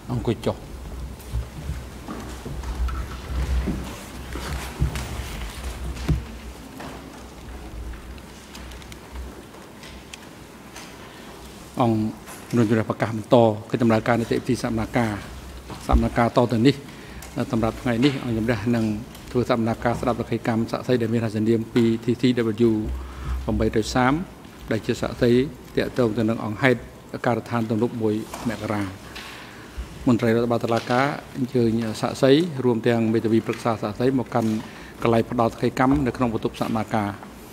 អង្គុយចុះអង្គនឹងជួយប្រកាសបន្តគឺដំណើរការនីតិវិធីសកម្មការតទៅនេះសម្រាប់ថ្ងៃនេះអង្គជំរះនឹងធ្វើសកម្មការស្ដាប់លក្ខកម្មសាក់សីដែលមានរសនាមពី TCW 830ដែលជាសាក់សីតាក់ទងទៅនឹងអង្គហេតុការដ្ឋានទំនប់1មករាមន្ត្រីរដ្ឋបាលតុលាការអញ្ជើញសាក់សីរួមទាំងមេធាវីប្រឹក្សាសាក់សីមកកាន់កន្លែងផ្ដល់លក្ខកម្មនៅក្នុងបន្ទប់សកម្មការ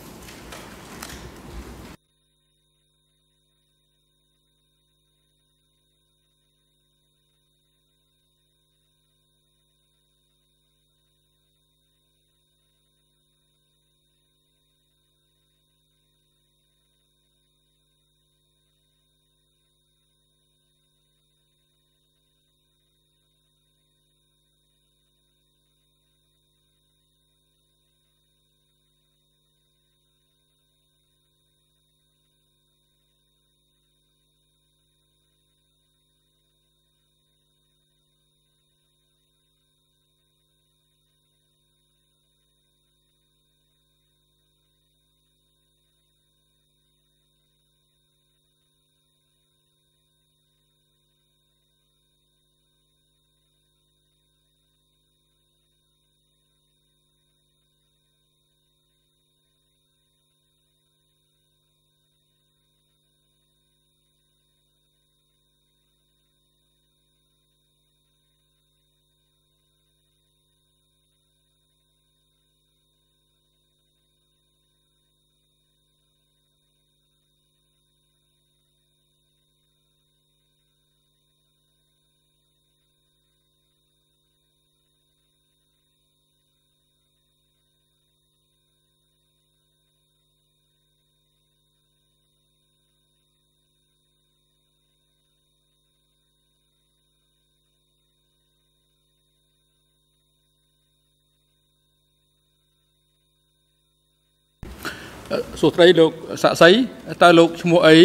សួស្តីលោកសាក់សីតើលោកឈ្មោះអី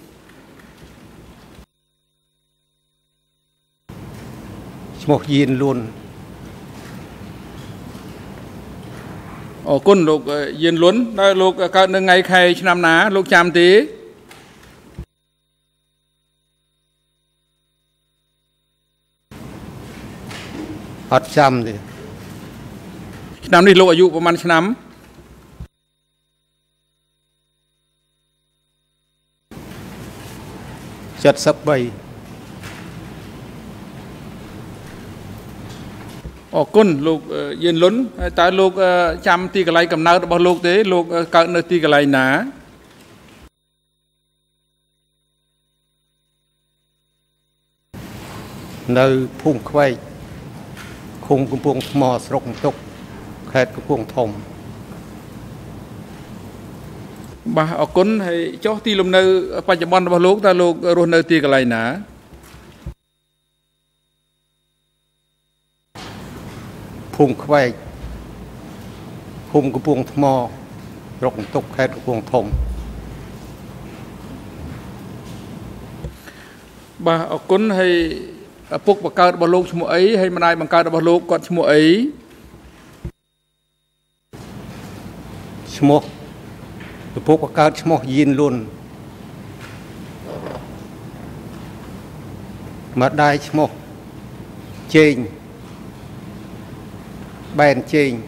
ឈ្មោះយៀនលួនអរគុណលោកយៀនលួនតើលោកកើតនៅថ្ងៃខែឆ្នាំណាលោកចាំទេអត់ចាំទេឆ្នាំនេះលោកអាយុប្រហែលឆ្នាំ 73 អរគុណលោកយៀនលុនតើលោកចាំទីកន្លែងកំណើតរបស់លោកទេលោកកើតនៅទីកន្លែងណានៅភូមិខ្វែកឃុំកំពង់ថ្មស្រុកបន្ទុកខេត្តកំពង់ធំបាទអរគុណហើយចុះទីលំនៅបច្ចុប្បន្នរបស់លោកតើលោករស់នៅទីកន្លែងណាភូមិខ្វែកឃុំកំពង់ថ្មស្រុកបន្ទុកខេត្តកំពង់ធំបាទអរគុណហើយឪពុកបង្កើតរបស់លោកឈ្មោះអីហើយម្ដាយបង្កើតរបស់លោកគាត់ឈ្មោះអីឈ្មោះឪពុកបង្កើតឈ្មោះយៀនលួនម្ដាយឈ្មោះជេងបែនជេង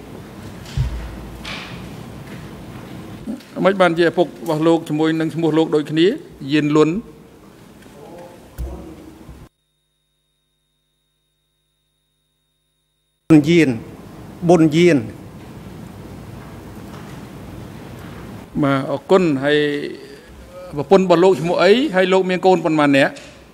មិនបានជាឪពុករបស់លោកជាមួយនឹងឈ្មោះលោកដូចគ្នាយៀនលួនយៀនប៊ុនយៀនបាទអរគុណហើយប្រពន្ធរបស់លោកឈ្មោះអីហើយលោកមានកូនប៉ុន្មាននាក់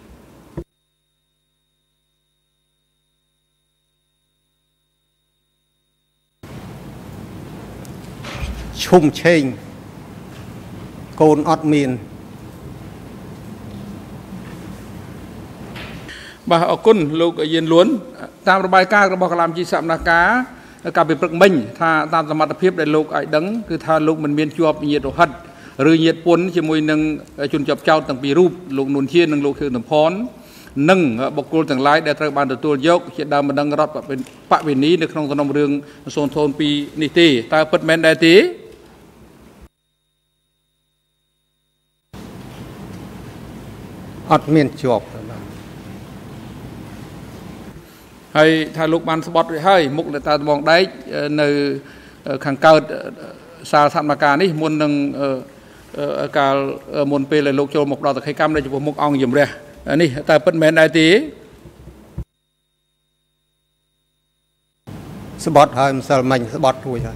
ឈុំឆេងកូនអត់មានបាទអរគុណលោកយៀនលួនតាមរបាយការណ៍របស់កលាមជីសកម្មការកាលពីព្រឹកមិញថាតាមសមត្ថភាពដែលលោកឲ្យដឹងគឺថាលោកមិនមានជាប់ញាតិរហិតឬញាតិពុនជាមួយនឹងជនជាប់ចោតទាំងពីររូបលោកនួនជានិងលោកខឿនតំផននិងបុគ្គលទាំងឡាយដែលត្រូវបានទទួលយកជាដើមបណ្ដឹងរដ្ឋបវេនីនៅក្នុងសំណុំរឿង002នេះទេតើពិតមែនដែរទេអត់មានជាប់ហើយថាលោកបានស្បត់រួចហើយមុខអ្នកតាត្បូងដែកនៅខាងកើតសាលសកម្មការនេះមុននឹងកាលមុនពេលដែលលោកចូលមកដល់សក្ខីកម្មនៅចំពោះមុខអង្គជំរះនេះតើពិតមែនដែរទេស្បត់ហើយម្សិលមិញស្បត់រួចហើយ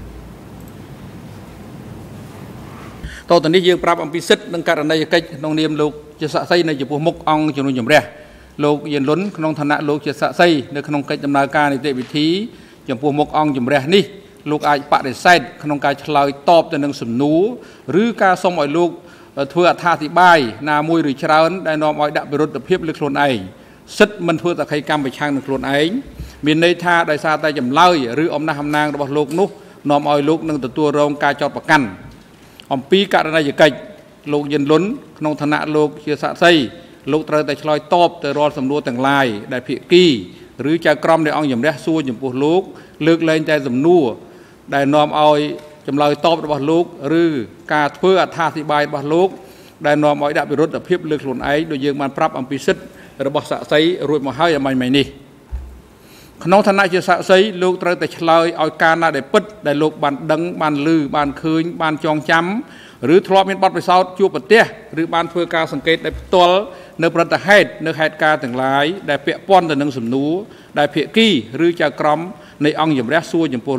តទៅនេះយើងប្រាប់អំពីសិទ្ធិនិងករណីយកិច្ចក្នុងនាមលោកជាសាក្សីនៅចំពោះមុខអង្គជំនុំជម្រះលោកយៀនលុនក្នុងឋានៈលោកជាសាក្សីនៅក្នុងកិច្ចដំណើរការនីតិវិធីចំពោះមុខអង្គជំរះនេះលោកអាចបដិសេធក្នុងការឆ្លើយតបទៅនឹងសំណួរឬការសុំឲ្យលោកធ្វើអត្ថាធិប្បាយណាមួយឬច្រើនដែលនាំឲ្យដាក់វិរុទ្ធភាពលើខ្លួនឯងសិទ្ធិមិនធ្វើសក្ខីកម្មប្រឆាំងនឹងខ្លួនឯងមានន័យថាដោយសារតែចម្លើយឬអំណះអំណាងរបស់លោកនោះនាំឲ្យលោកនឹងទទួលរងការចោទប្រកាន់អំពីករណីយកិច្ចលោកយិនលុនក្នុងឋានៈលោកជាសាក្សីលោកត្រូវតែឆ្លើយតបទៅរាល់សំណួរទាំងឡាយដែលភាគីឬចៅក្រមនៃអង្គជំរះសួរចំពោះលោកលើកលែងតែសំណួរដែលនាំឲ្យចម្លើយតបរបស់លោកឬការធ្វើអត្ថាធិប្បាយរបស់លោកដែលនាំឲ្យដាក់វិរុទ្ធភាពលើខ្លួនឯងដោយយើងបានប្រាប់អំពីសិទ្ធិរបស់សាក្សីរួចមកហើយអំញ្ញនេះក្នុងឋានៈជាសាក្សីលោកត្រូវតែឆ្លើយឲ្យការណាដែលពិតដែលលោកបានដឹងបានឮបានឃើញបានចងចាំឬធ្លាប់មានបទពិសោធន៍ជួបប្រទះឬបានធ្វើការសង្កេតដោយផ្ទាល់នៅប្រតិហេតុនៅហេតុការណ៍ទាំងឡាយដែលពាក់ព័ន្ធទៅនឹងសំណួរដែលភាគីឬចៅក្រមនៃអង្គជំរះសួរចំពោះ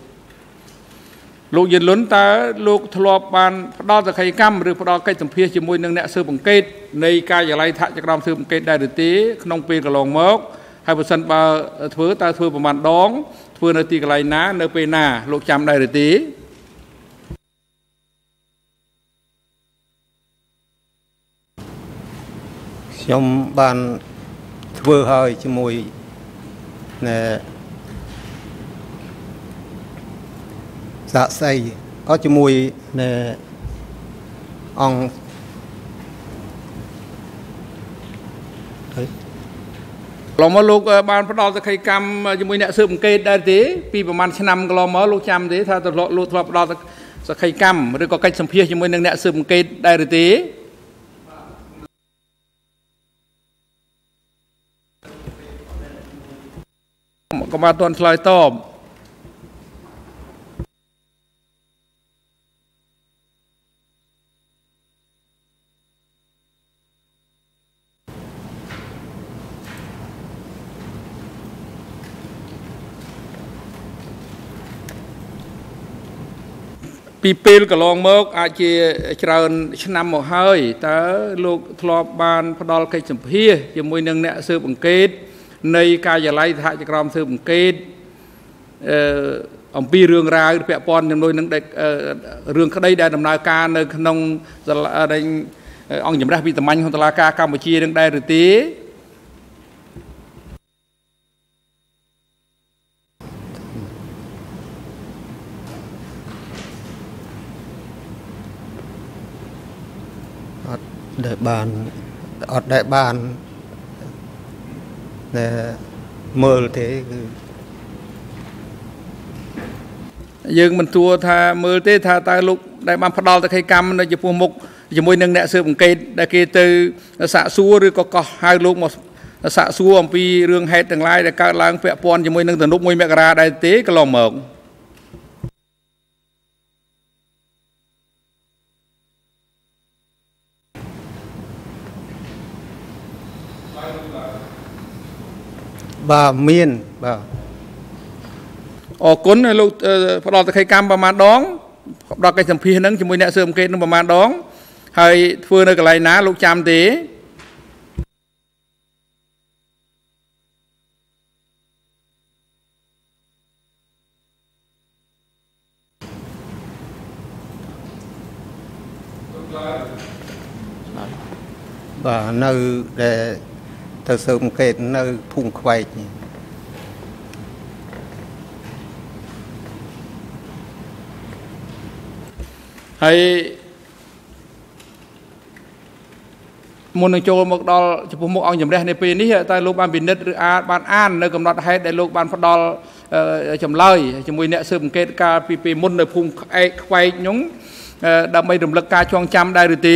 លោកយិនលុនតើលោកធ្លាប់បានផ្ដល់សក្ខីកម្មឬផ្ដល់កិច្ចសម្ភាសជាមួយនឹងអ្នកស៊ើបអង្កេតនៃការិយាល័យថ្នាក់ចក្រមស៊ើបអង្កេតដែរឬទេក្នុងពេលកន្លងមកហើយបើសិនបើធ្វើតើធ្វើប្រមាណដងធ្វើនៅទីកន្លែងណានៅពេលណាលោកចាំដែរឬទេខ្ញុំបានធ្វើហើយជាមួយសាក្សីក៏ជាមួយអង្គកន្លងមកលោកបានផ្ដល់សក្ខីកម្មជាមួយអ្នកស៊ើបអង្កេតដែរទេពីប្រហែលឆ្នាំកន្លងមកលោកចាំទេថាលោកធ្លាប់ផ្ដល់សក្ខីកម្មឬក៏កិច្ចសម្ភាសជាមួយនឹងអ្នកស៊ើបអង្កេតដែរឬទេក៏មកទាន់ឆ្លើយតបពីពេលកន្លងមកអាចជាច្រើនឆ្នាំមកហើយតើលោកធ្លាប់បានផ្ដល់កិច្ចសម្ភាសជាមួយនឹងអ្នកស៊ើបអង្កេតនៃការិយាល័យសហចក្រមស៊ើបអង្កេតអំពីរឿងរ៉ាវពាក់ព័ន្ធជាមួយនឹងរឿងក្តីដែលដំណើរការនៅក្នុងអង្គជំរះវិសាមញ្ញក្នុងតុលាការកម្ពុជានឹងដែរឬទេអត់ដែលបានមើលទេគឺយើងមិនទួថាមើលទេថាតើលោកដែលបានផ្ដល់សក្ខីកម្មនៅចំពោះមុខជាមួយនឹងអ្នកស៊ើបអង្កេតដែលគេទៅសាកសួរឬក៏កោះហៅលោកមកសាកសួរអំពីរឿងហេតុទាំងឡាយដែលកើតឡើងពាក់ព័ន្ធជាមួយនឹងទំនុក1មករាដែរទេកន្លងមកបាទមានបាទអរគុណលោកផ្ដល់សក្ខីកម្មប្រមាណដងផ្ដល់កិច្ចសម្ភាសនឹងជាមួយអ្នកស៊ើបអង្កេតនឹងប្រមាណដងហើយធ្វើនៅកន្លែងណាលោកចាំទេបាទនៅដែលទៅស៊ើបអង្កេតនៅភូមិខ្វែកហើយមុននឹងចូលមកដល់ចំពោះមុខអង្គជំរះនៅពេលនេះតើលោកបានពិនិត្យឬបានអាននៅកំណត់ហេតុដែលលោកបានផ្ដល់ចម្លើយជាមួយអ្នកស៊ើបអង្កេតកាលពីពេលមុននៅភូមិក្អែកខ្វែកនោះដើម្បីរំលឹកការចងចាំដែរឬទេ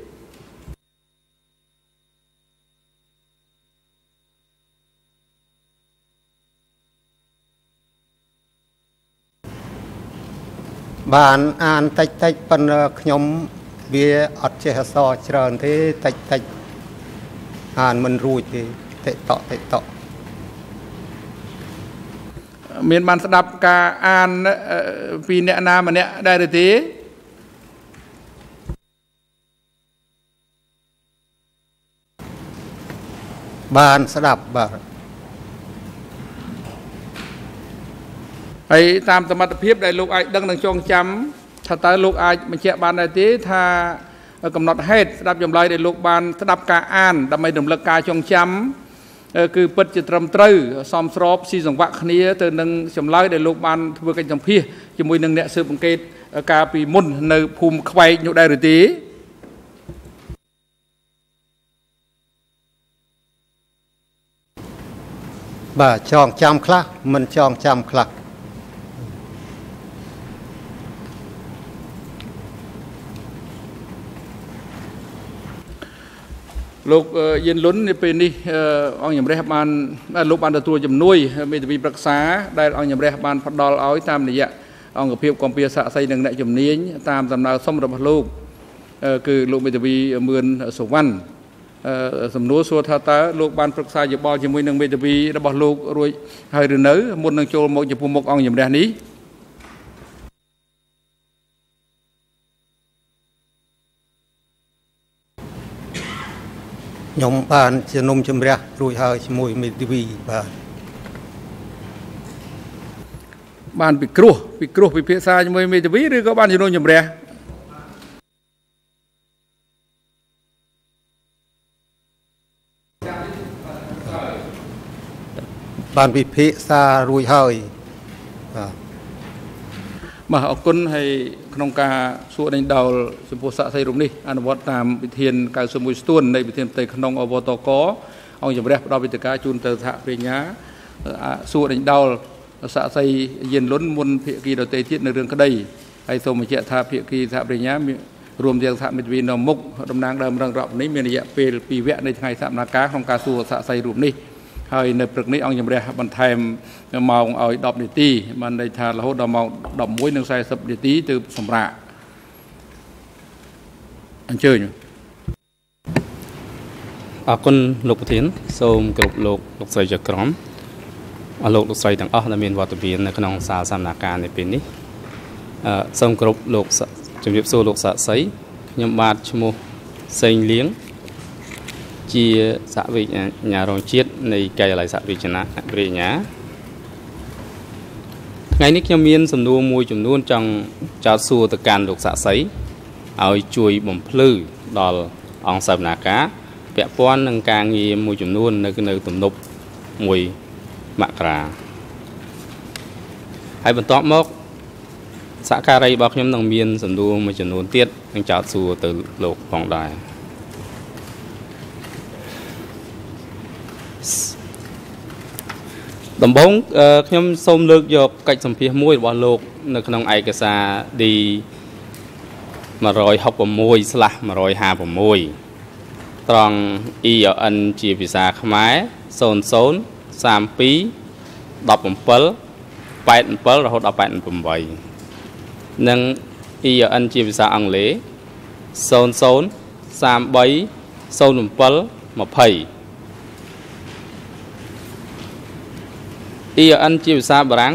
បានអានតិចប៉ុន្តែខ្ញុំវាអត់ចេះអក្សរច្រើនទេតិចអានមិនរួចទេតិតមានបានស្ដាប់ការអានពីអ្នកណាម្នាក់ដែរឬទេបានស្ដាប់បាទហើយតាមសមត្ថភាពដែលលោកអាចដឹងនឹងចងចាំថាតើលោកអាចបញ្ជាក់បានដែរទេថាកំណត់ហេតុស្ដាប់ចម្លើយដែលលោកបានស្ដាប់ការអានដើម្បីរំលឹកការចងចាំគឺពិតជាត្រឹមត្រូវសមស្របស៊ីសង្វាក់គ្នាទៅនឹងចម្លើយដែលលោកបានធ្វើកិច្ចសម្ភាសជាមួយនឹងអ្នកស៊ើបអង្កេតកាលពីមុននៅភូមិខ្វែកនោះដែរឬទេបាទចងចាំខ្លះមិនចងចាំខ្លះលោកយៀនលុននៅពេលនេះអង្គជំរះបានលោកបានទទួលជំនួយមេធាវីប្រឹក្សាដែលអង្គជំរះបានផ្ដល់ឲ្យតាមរយៈអង្គភាពគម្ពីរសាក្សីនិងអ្នកជំនាញតាមដំណើរសុំរបស់លោកគឺលោកមេធាវីមឿនសុវណ្ណសំណួរសួរថាតើលោកបានប្រឹក្សាយោបល់ជាមួយនឹងមេធាវីរបស់លោករួចហើយឬនៅមុននឹងចូលមកចំពោះមុខអង្គជំរះនេះខ្ញុំបានជំនុំជម្រះរួចហើយជាមួយមេធាវីបានពិគ្រោះពិភាក្សាជាមួយមេធាវីឬក៏បានជំនុំជម្រះបានពិភាក្សារួចហើយបាទអរគុណហើយក្នុងការសួរដេញដោលចំពោះសាក្សីរូបនេះអនុវត្តតាមវិធាន91ស្ទួននៃវិធានផ្ទៃក្នុងអវតកអង្គជំរះផ្ដល់វិធានការជូនទៅសហប្រញ្ញាសួរដេញដោលសាក្សីយៀនលុនមុនភាគីដទៃទៀតនៅរឿងក្តីហើយសូមបញ្ជាក់ថាភាគីសហប្រញ្ញារួមទាំងសហមិត្តវិនមុខតំណាងដើមរងរាប់នេះមានរយៈពេល2វគ្គនៃថ្ងៃសកម្មភាពក្នុងការសួរសាក្សីរូបនេះហើយនៅព្រឹកនេះអង្គជំរះបន្ថែមម៉ោងឲ្យ10នាទីបានន័យថារហូតដល់ម៉ោង11:40នាទីទើបសម្រាប់អញ្ជើញអរគុណលោកប្រធានសូមគោរពលោកស្រីចក្រមលោកស្រីទាំងអស់ដែលមានវត្តមាននៅក្នុងសាលសកម្មភាពនៅពេលនេះសូមគោរពលោកជំរាបសួរលោកសាក់សីខ្ញុំបាទឈ្មោះសេងលៀងជាសហវិញ្ញារងជាតិនៃការិយាល័យសហវិជ្ជាប្រញ្ញាថ្ងៃនេះខ្ញុំមានសំណួរមួយចំនួនចង់ចោទសួរទៅកាន់លោកសាក់សីឲ្យជួយបំភ្លឺដល់អង្គសវនាការពាក់ព័ន្ធនឹងការងារមួយចំនួននៅទំនប់1មករាហើយបន្ទាប់មកសហការីរបស់ខ្ញុំនឹងមានសំណួរមួយចំនួនទៀតនឹងចោទសួរទៅលោកផងដែរដំបូងខ្ញុំសូមលើកយកកិច្ចសម្ភាសន៍មួយរបស់លោកនៅក្នុងឯកសារ D 166/156 ត្រង់ ELN ជាភាសាខ្មែរ00321787រហូតដល់88និង ELN ជាភាសាអង់គ្លេស00330720 ELN ជាភាសាបារាំង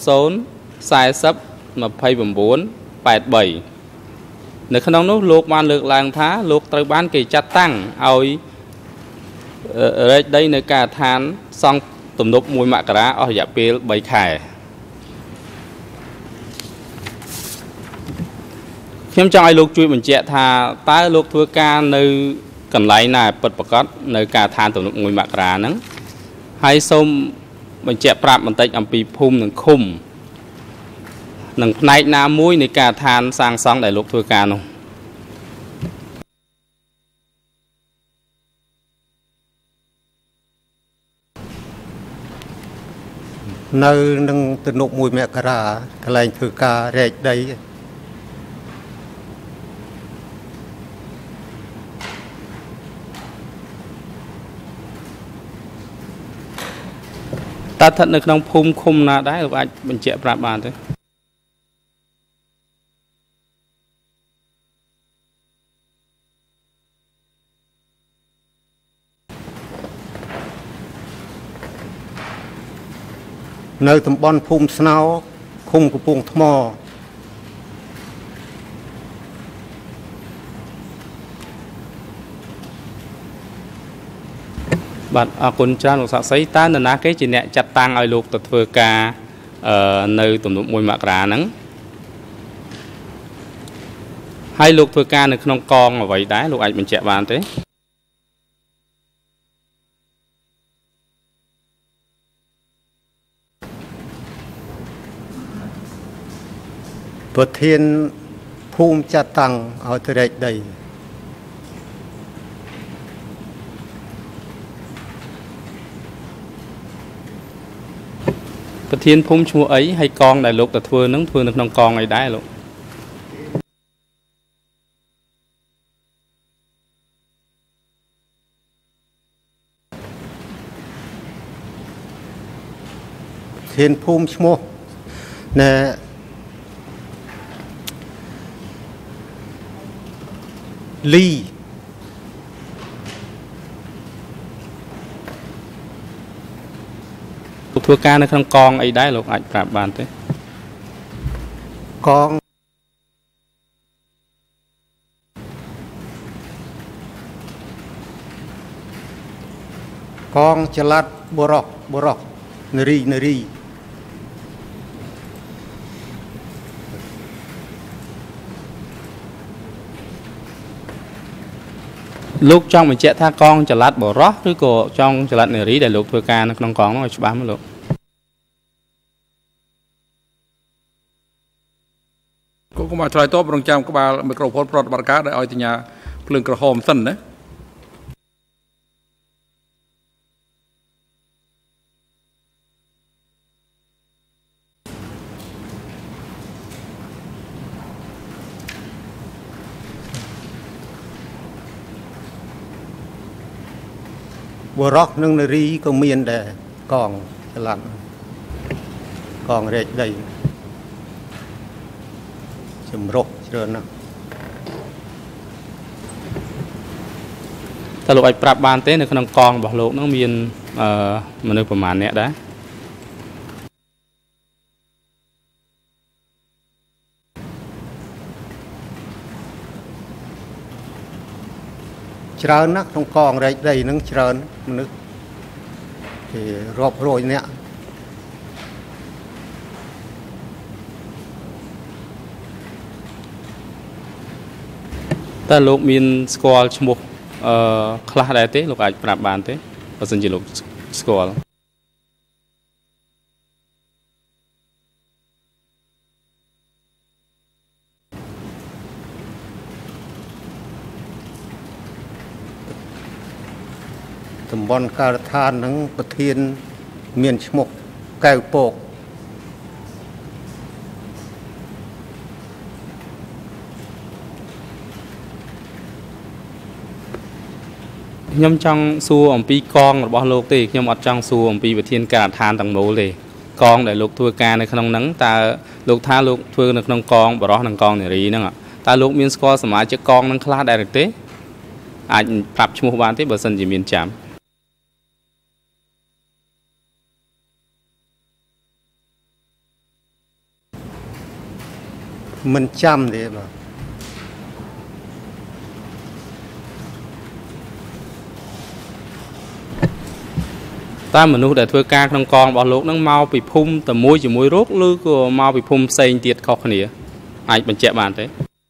00402983នៅក្នុងនោះលោកបានលើកឡើងថាលោកត្រូវបានគេចាត់តាំងឲ្យរែកដីនៅការដ្ឋានសង់ទំនប់1មករាអស់រយៈពេល3ខែខ្ញុំចង់ឲ្យលោកជួយបញ្ជាក់ថាតើលោកធ្វើការនៅកន្លែងណាពិតប្រាកដនៅការដ្ឋានទំនប់1មករាហ្នឹងហើយសូមបញ្ជាក់ប្រាប់បន្តិចអំពីភូមិនិងឃុំនិងផ្នែកណាមួយនៃការដ្ឋានសាងសង់ដែលលោកធ្វើការនោះ nơi nâng từ nụ mùi mẹ cả ra cái lành thử ca rệt đấy ta thật được trong phum khum là đấy anh mình chạy ra bàn thế nơi tầm bon phum snow khung của vùng thmò bạn con cha nó sẽ thấy ta là cái chuyện này chặt tăng ở lục tật vừa cả nơi tụm tụm mùi mạc ra nắng hai lục vừa ca được không con mà vậy đấy lục anh mình chạy bàn thế Phật thiên phum cha tăng ở thời đại đây ประเทศพุ่มชัวấy hay con đại lục là thưa nắng thưa được nông con ấy đấy luôn thiên phum chmo nè ly thưa ca nó không con ấy đấy luôn anh phải bàn thế con chalat borok neri lúc trong mình chạy tha con chả lát bỏ rót với cô trong chả lát này rí để lục thưa ca nó không con nó chụp bám luôn cũng mà try top trong trang có ba microphone pro bát cá để ở thì nhà phượng cờ hòm sân đấy bờ rock nâng neri có miền để còn lặn còn rệt đầy chùm rốc chưa nào ta lục anh prap bàn thế này không con bảo lục nó miền mà nơiประมาณ nè đấy trơn á trong con đây đây nó trơn nước thì rộp rồi nè ta lục miền squall chmục class đấy thế lục anh prap bàn thế và dân chỉ lục squall tầm bon cà than nắngประเทศmiền chmok kèo pok nhâm trong xu ông pi con bỏ lục thì nhâm ở trong xu ông piประเทศcà than tầng mốเลยcon để lục thưa ca này không nắng ta lục tha lục thưa được không con bỏ đó thằng con này rí nữa ta lục miền squallสมัยจะ con นั่ง class ได้หรือเต้អាចប្រាប់ឈ្មោះបានទេបើសិនជាមានចាំ mình chăm thế mà ta mà nuôi để thuê ca trong con bỏ lốt nó mau bị phun tầm mũi chỉ mũi rốt lư của mau bị phun xây tiệt khó khăn anh mình chạy bàn thế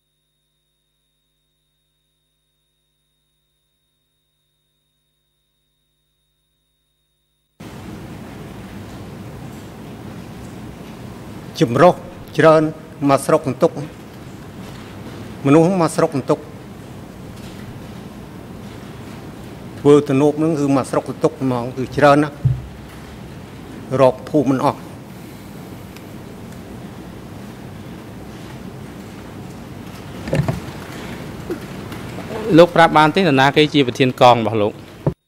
chùm rốc trơn mà sọc tục mình uống mà sọc tục vừa từ nộp nóคือmà sọc tục mà từ trơn á rọc phù mình ọt លោកប្រាប់បានទេនរណាគេជាប្រធានកងរបស់លោក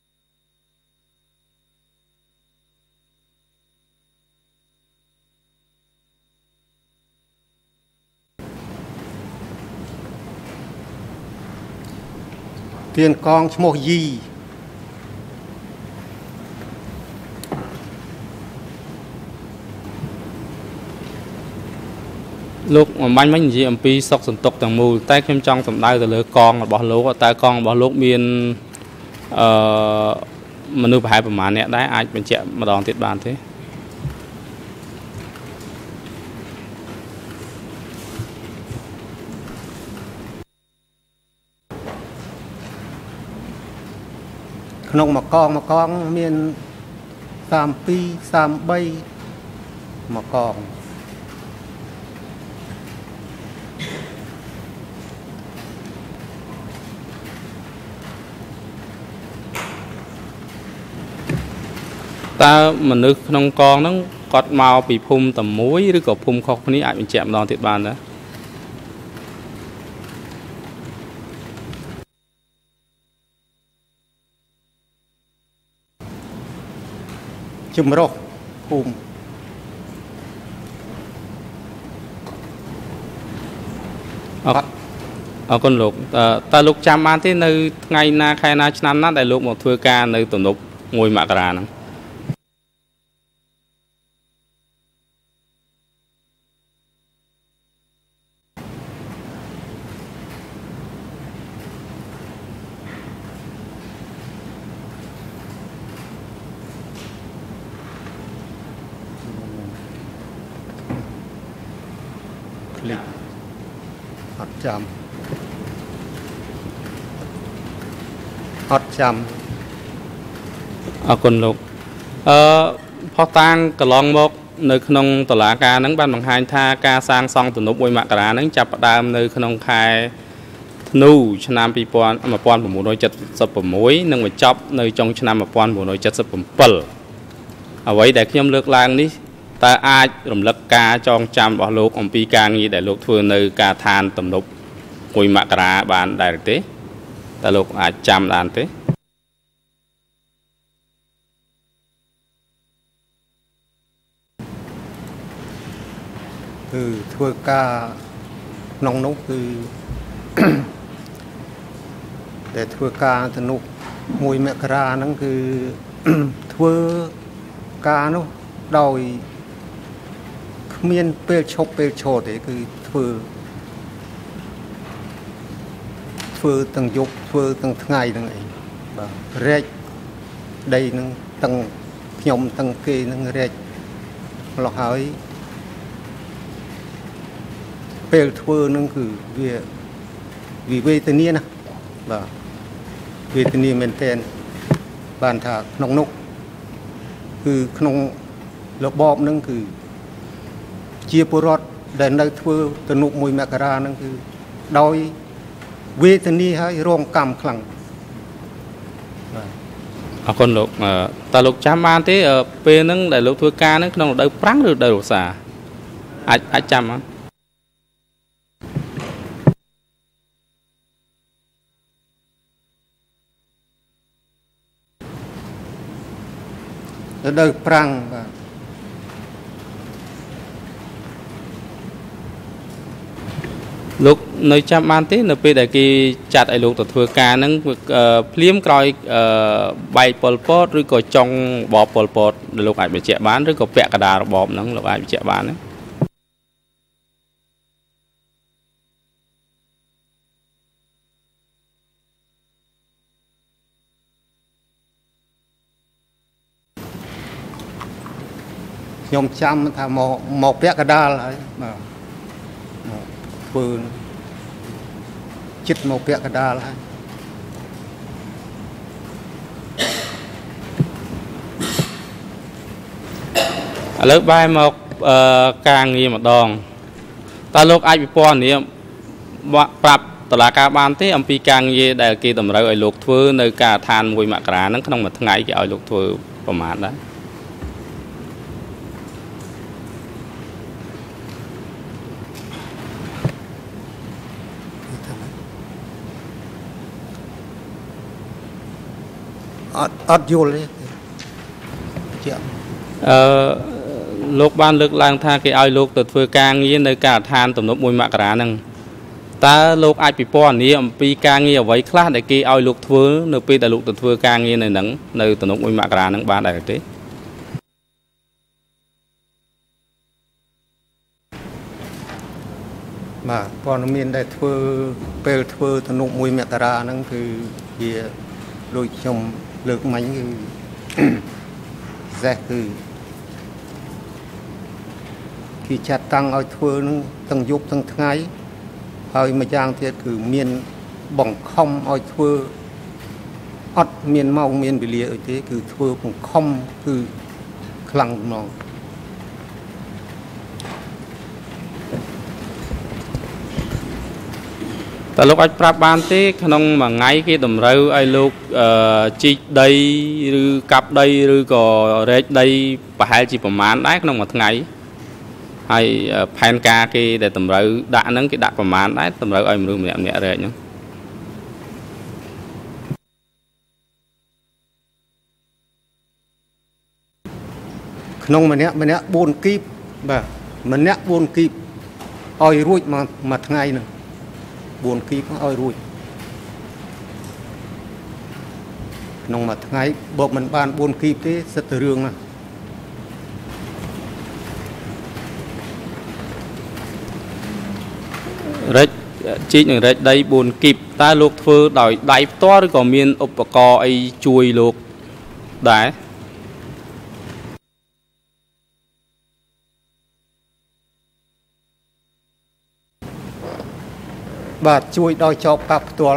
ទានកងឈ្មោះយីលោកមិនបាញ់មិញនិយាយអំពីសុកសន្ទុកទាំងមូលតែខ្ញុំចង់សម្ដៅទៅលើកងរបស់លោកតើកងរបស់លោកមានមនុស្សប្រហែលប្រមាណអ្នកដែរអាចបញ្ជាក់ម្ដងទៀតបានទេក្នុងមួយកងមាន32 33មួយកងតើមនុស្សក្នុងកងហ្នឹងគាត់មកពីភូមិតែមួយឬក៏ភូមិខុសគ្នាអាចបញ្ជាក់ម្ដងទៀតបានដែរជំរុះភូមិអរគុណលោកតើលោកចាំបានទេនៅថ្ងៃណាខែណាឆ្នាំណាដែលលោកមកធ្វើការនៅទំនប់1មករាហ្នឹងអត់ចាំអរគុណលោកផុសតាងកន្លងមកនៅក្នុងតុលាការហ្នឹងបានបង្ហាញថាការសាងសង់ទំនប់1មករាហ្នឹងចាប់ផ្ដើមនៅក្នុងខែធ្នូឆ្នាំ1976និងបញ្ចប់នៅចុងឆ្នាំ1977អ្វីដែលខ្ញុំលើកឡើងនេះតើអាចរំលឹកការចងចាំរបស់លោកអំពីការងារដែលលោកធ្វើនៅការឋានទំនប់1មករាបានដែរទេតើលោកអាចចាំបានទេគឺធ្វើការក្នុងនោះគឺ ដែលធ្វើការទំនប់1មករាហ្នឹងគឺ ធ្វើការនោះដោយគ្មានពេលឈប់ពេលឈរទេគឺធ្វើទាំងយប់ធ្វើទាំងថ្ងៃហ្នឹងឯងបាទរែកដីហ្នឹងទាំងខ្ញុំទាំងគេហ្នឹងរែកម្ល៉េះហើយពេលធ្វើហ្នឹងគឺវាវេទនាណាបាទវេទនាមែនទែនបានថាក្នុងនោះគឺក្នុងរបបហ្នឹងគឺជាពលរដ្ឋដែលនៅធ្វើទំនប់1មករាហ្នឹងគឺដោយវេទនាហើយរងកម្មខ្លាំងបាទអរគុណលោកតើលោកចាំបានទេពេលហ្នឹងដែលលោកធ្វើការហ្នឹងក្នុងរដូវប្រាំងឬរដូវវស្សាអាចចាំហ៎រដូវប្រាំងបាទលោកនៅចាំបានទេនៅពេលដែលគេចាត់ឲ្យលោកទៅធ្វើការហ្នឹងភ្លាមក្រោយបែកប៉ុលពតឬក៏ចុងរបបប៉ុលពតដែលលោកអាចបញ្ជាក់បានឬក៏ពាក់កណ្ដាលរបបហ្នឹងលោកអាចបញ្ជាក់បានទេខ្ញុំចាំថាមកពាក់កណ្ដាលហើយបាទមកធ្វើចិត្តមកពាក់កណ្ដាលហើយឥឡូវបែរមកការងារម្ដងតើលោកអាចវិពណ៌នាប្រាប់តុលាការបានទេអំពីការងារដែលគេតម្រូវឲ្យលោកធ្វើនៅការឋាន1មករាហ្នឹងក្នុងមួយថ្ងៃគេឲ្យលោកធ្វើប្រមាណដែរអត់យល់ទេជាលោកបានលើកឡើងថាគេឲ្យលោកទៅធ្វើការងារនៅការដ្ឋានទំនប់1មករាហ្នឹងតើលោកអាចពិពណ៌នាអំពីការងារអ្វីខ្លះដែលគេឲ្យលោកធ្វើនៅពេលដែលលោកទៅធ្វើការងារនៅហ្នឹងនៅទំនប់1មករាហ្នឹងបានដែរទេបាទព័ត៌មានដែលធ្វើពេលធ្វើទំនប់1មករាហ្នឹងគឺវាដូចខ្ញុំលើកមិញគឺសេះគឺគេចាត់តាំងឲ្យធ្វើនឹងទាំងយប់ទាំងថ្ងៃហើយមួយយ៉ាងទៀតគឺមានបង្ខំឲ្យធ្វើអត់មានម៉ោងមានវេលាអីទេគឺធ្វើបង្ខំគឺខ្លាំងហ្មងតើលោកអាចប្រាប់បានទេក្នុងមួយថ្ងៃគេតម្រូវឲ្យលោកជីកដីឬកាប់ដីឬក៏រែកដីប្រហែលជាប្រមាណដែរក្នុងមួយថ្ងៃហើយផែនការគេដែលតម្រូវដាក់ហ្នឹងគេដាក់ប្រមាណដែរតម្រូវឲ្យមនុស្សម្នាក់ម្នាក់រែកហ្នឹងក្នុងម្នាក់4គីបបាទម្នាក់4គីបឲ្យរួចមួយថ្ងៃហ្នឹង4គីបឲ្យរួចក្នុងមួយថ្ងៃបើមិនបាន4គីបទេសិតតែរឿងណារែកជីកនឹងរែកដី4គីបតើលោកធ្វើដោយដៃផ្ទាល់ឬក៏មានឧបករណ៍អីជួយលោកដែរបាទជួយដោយចោបកាប់ផ្ទាល់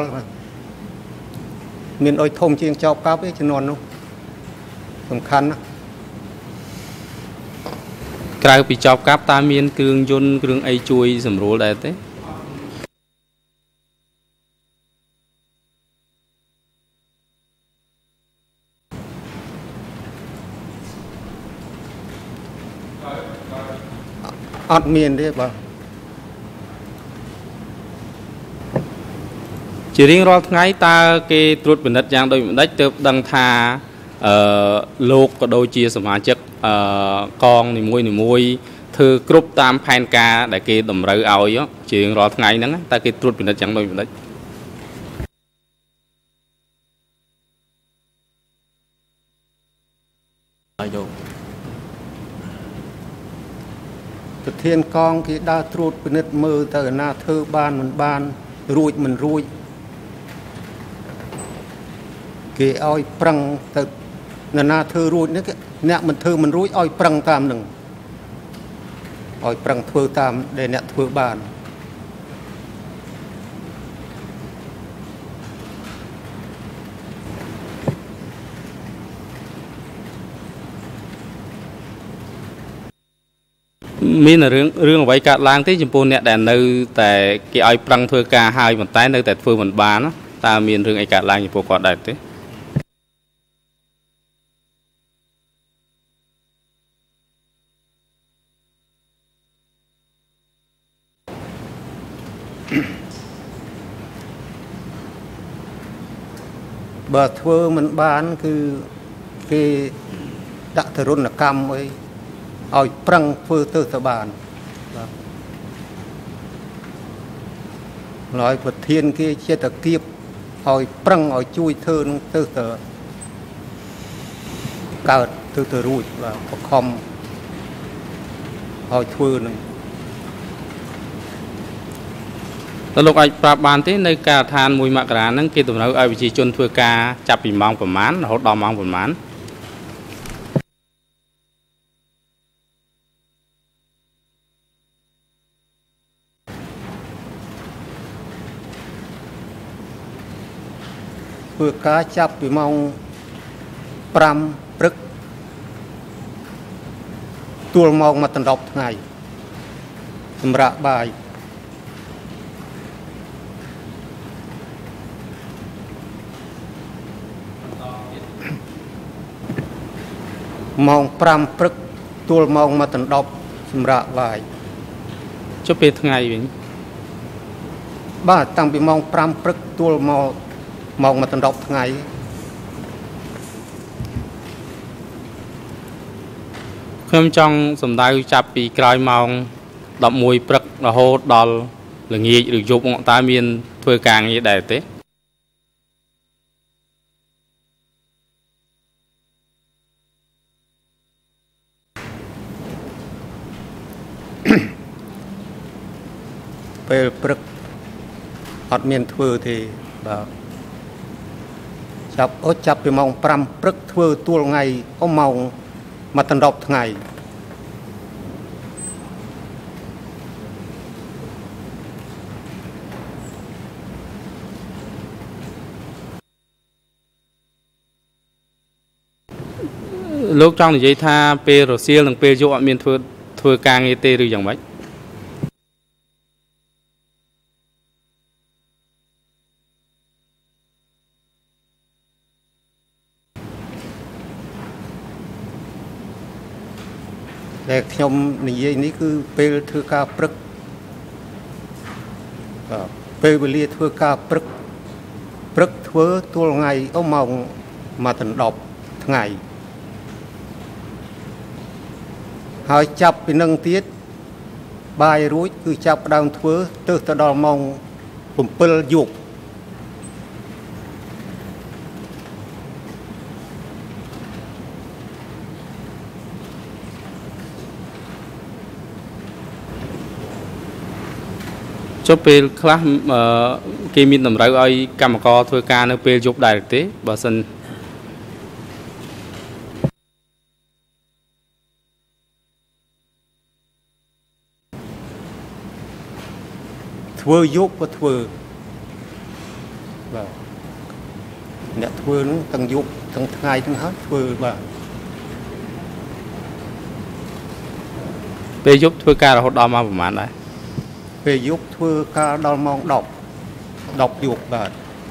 មានអុយធំជាងចោបកាប់ទេជំនាន់នោះសំខាន់ណាក្រៅពីចោបកាប់តើមានគ្រឿងយន្តគ្រឿងអីជួយសម្រួលដែរទេអត់មានទេបាទជារៀងរាល់ថ្ងៃតើគេត្រួតពិនិត្យយ៉ាងដូចម្ដេចទើបដឹងថាលោកក៏ដូចជាសមាជិកកងនីមួយធ្វើគ្រប់តាមផែនការដែលគេតម្រូវឲ្យជារៀងរាល់ថ្ងៃហ្នឹងតើគេត្រួតពិនិត្យយ៉ាងដូចម្ដេចឲ្យយកប្រធានកងគេដើរត្រួតពិនិត្យមើលទៅណាធ្វើបានមិនបានរួចមិនរួចគេឲ្យប្រឹងទៅណាធ្វើរួចនេះអ្នកមិនធ្វើមិនរួចឲ្យប្រឹងតាមនឹងឲ្យប្រឹងធ្វើតាមដែលអ្នកធ្វើបានមានរឿងអ្វីកើតឡើងទេចំពោះអ្នកដែលនៅតែគេឲ្យប្រឹងធ្វើការហើយប៉ុន្តែនៅតែធ្វើមិនបានតើមានរឿងអីកើតឡើងចំពោះគាត់ដែរទេបើធ្វើមិនបានគឺគេដាក់ទរណកម្មអីឲ្យប្រឹងធ្វើទៅបានបាទហើយប្រធានគេជាតកៀបឲ្យប្រឹងឲ្យជួយធ្វើនឹងទៅកើតទៅរួចបាទបខំឲ្យធ្វើនឹងតើលោកអាចប្រាប់បានទេនៅការដ្ឋាន1មករាហ្នឹងគេតម្រូវឲ្យប្រជាជនធ្វើការចាប់ពីម៉ោងប្រមាណរហូតដល់ម៉ោងប្រមាណធ្វើការចាប់ពីម៉ោង5ព្រឹកទួលម៉ោងមកដណ្ដប់ថ្ងៃសម្រាប់បាយម៉ោង5ព្រឹកទួលម៉ោងមកដណ្ដប់សម្រាប់បាយចុះពេលថ្ងៃវិញបាទតាំងពីម៉ោង5ព្រឹកទួលម៉ោងមកដណ្ដប់ថ្ងៃខ្ញុំចង់សម្ដៅចាប់ពីក្រោយម៉ោង11ព្រឹករហូតដល់ល្ងាចឬយប់តើមានធ្វើការងារដែរទេពេលព្រឹកអត់មានធ្វើទេបាទចាប់ពីម៉ោង5ព្រឹកធ្វើទួលថ្ងៃម៉ោងមកដណ្ដប់ថ្ងៃលោកចង់និយាយថាពេលរសៀលនិងពេលយប់អត់មានធ្វើការងារទេឬយ៉ាងម៉េចដែលខ្ញុំនិយាយនេះគឺពេលធ្វើការព្រឹកពេលវេលាធ្វើការព្រឹកធ្វើទួលថ្ងៃម៉ោងមកដណ្ដប់ថ្ងៃហើយចាប់ពីនឹងទៀតបាយរួចគឺចាប់ដើមធ្វើទៅដល់ម៉ោង7យប់ចុះពេលខ្លះគេមានតម្រូវឲ្យកម្មករធ្វើការនៅពេលយប់ដែរទេបើសិនធ្វើយប់ក៏ធ្វើបាទអ្នកធ្វើនោះទាំងយប់ទាំងថ្ងៃទាំងហើយធ្វើបាទពេលយប់ធ្វើការរហូតដល់ម៉ោងប្រហែលដែរពេលយប់ធ្វើការដល់ម៉ោង10យប់បាទ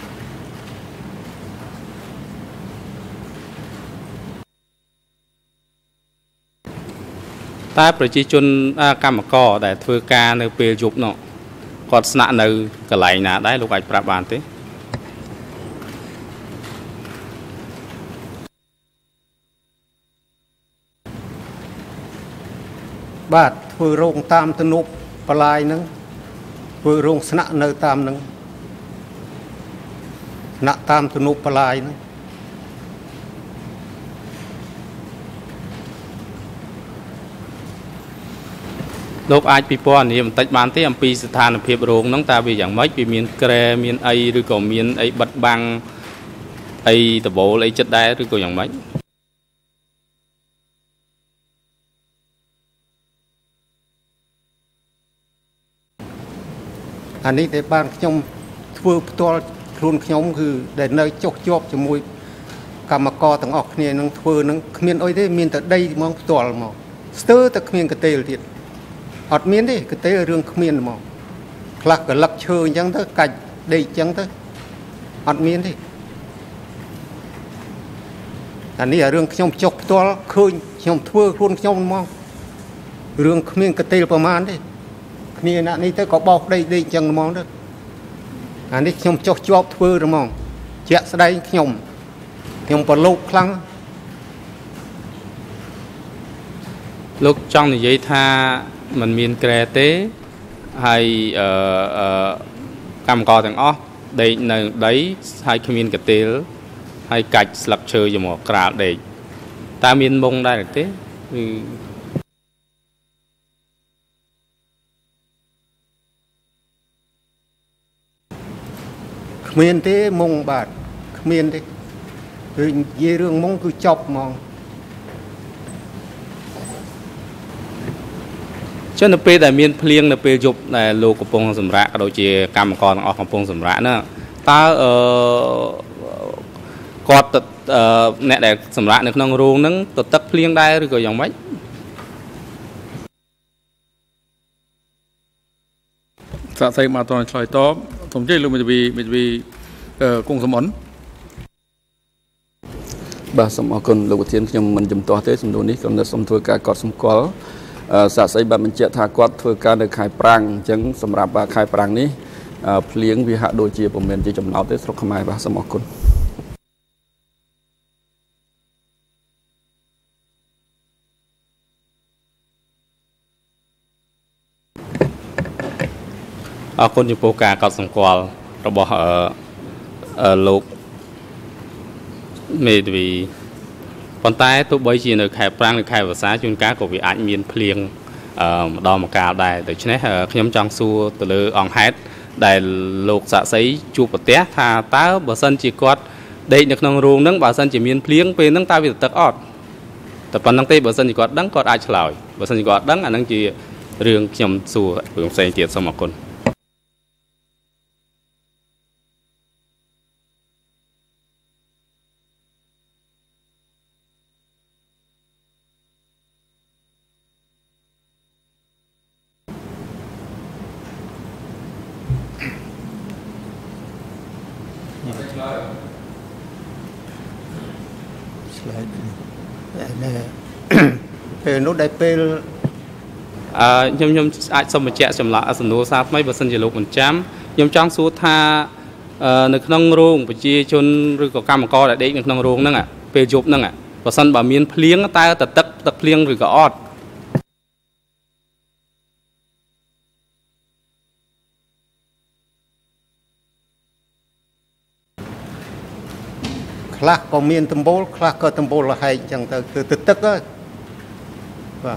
តែប្រជាជនកម្មករដែលធ្វើការនៅពេលយប់នោះគាត់ស្នាក់នៅកន្លែងណាដែរលោកអាចប្រាប់បានទេបាទធ្វើរោងតាមទំនប់បលាយហ្នឹងធ្វើរោងស្នាក់នៅតាមហ្នឹងស្នាក់តាមទំនប់បលាយហ្នឹងលោកអាចពិពណ៌នាបន្តិចបានទេអំពីស្ថានភាពរោងហ្នឹងតើវាយ៉ាងម៉េចវាមានក្រែមានអីឬក៏មានអីបិទបាំងអីដបូលអីចិត្តដែរឬក៏យ៉ាងម៉េចអានេះដែលបានខ្ញុំធ្វើផ្ទាល់ខ្លួនខ្ញុំគឺដែលនៅចុះជាប់ជាមួយកម្មករទាំងអស់គ្នានឹងធ្វើនឹងគ្មានអីទេមានតែដីហ្មងផ្ទាល់មកស្ទើរតែគ្មានកតេលទៀតអត់មានទេកតេលរឿងគ្មានហ្មងខ្លះកលឹកឈើអញ្ចឹងទៅកាច់ដេកអញ្ចឹងទៅអត់មានទេអានេះរឿងខ្ញុំចុះផ្ទាល់ឃើញខ្ញុំធ្វើខ្លួនខ្ញុំហ្មងរឿងគ្មានកតេលប្រមាណទេគ្នាណានេះទៅក៏បោកដីអញ្ចឹងហ្មងទៅអានេះខ្ញុំចុះជាប់ធ្វើហ្មងជាក់ស្ដែងខ្ញុំប្រឡូកខ្លាំងលោកចង់និយាយថាมันមានក្រែទេហើយកម្មករទាំងអស់ដេកនៅដីហើយគ្មានកតេលហើយកាច់ស្លឹកឈើយកមកក្រាលដេកតើមានមុងដែរទេគឺគ្មានទេមុងបាទគ្មានទេគឺនិយាយរឿងមុងគឺចប់ហ្មងចុះនៅពេលដែលមានភ្លៀងនៅពេលយប់ដែលលោកកំពុងសម្រាកក៏ដូចជាកម្មករទាំងអស់កំពុងសម្រាកណាតើគាត់អ្នកដែលសម្រាកនៅក្នុងរោងហ្នឹងទៅទឹកភ្លៀងដែរឬក៏យ៉ាងម៉េចសាក់សៃមកតនឆ្លើយតបសូមជ័យលោកមេធាវីគង់សមនបាទសូមអរគុណលោកប្រធានខ្ញុំមិនជំទាស់ទេសំណួរនេះគ្រាន់តែសូមធ្វើការកត់សម្គាល់សាក់សៃបានបញ្ជាក់ថាគាត់ធ្វើការនៅខែប្រាំងអញ្ចឹងសម្រាប់ខែប្រាំងនេះភ្លៀងវាហាក់ដូចជាពុំមែនជាចំណោទទេស្រុកខ្មែរបាទសូមអរគុណអរគុណចំពោះការកត់សម្គាល់របស់លោកមេធាវីប៉ុន្តែទោះបីជានៅខែប្រាំងឬខែវស្សាជួនកាលក៏វាអាចមានភ្លៀងម្ដងម្កាលដែរដូច្នេះខ្ញុំចង់សួរទៅលើអង្គហេតុដែលលោកសាក់សីជួបប្រទះថាតើបើសិនជាគាត់ដេកនៅក្នុងរូងហ្នឹងបើសិនជាមានភ្លៀងពេលហ្នឹងតើវាទឹកអត់តែប៉ុណ្្នឹងទេបើសិនជាគាត់ដឹងគាត់អាចឆ្លើយបើសិនជាគាត់ដឹងអាហ្នឹងជារឿងខ្ញុំសួររឿងផ្សេងទៀតសូមអរគុណពេលនោះដែលពេលខ្ញុំអាចសុំបញ្ជាក់ចម្លាក់សំណួរសារថ្មីបើសិនជាលោកមិនចាំខ្ញុំចង់សួរថានៅក្នុងរោងប្រជាជនឬក៏កម្មករដែលដេកនៅក្នុងរោងហ្នឹងពេលយប់ហ្នឹងបើសិនបើមានភ្លៀងតើទឹកភ្លៀងឬក៏អត់ខ្លះក៏មានដំបូលខ្លះក៏ដំបូលលហែកចឹងទៅគឺទឹកហ្នឹងបាទ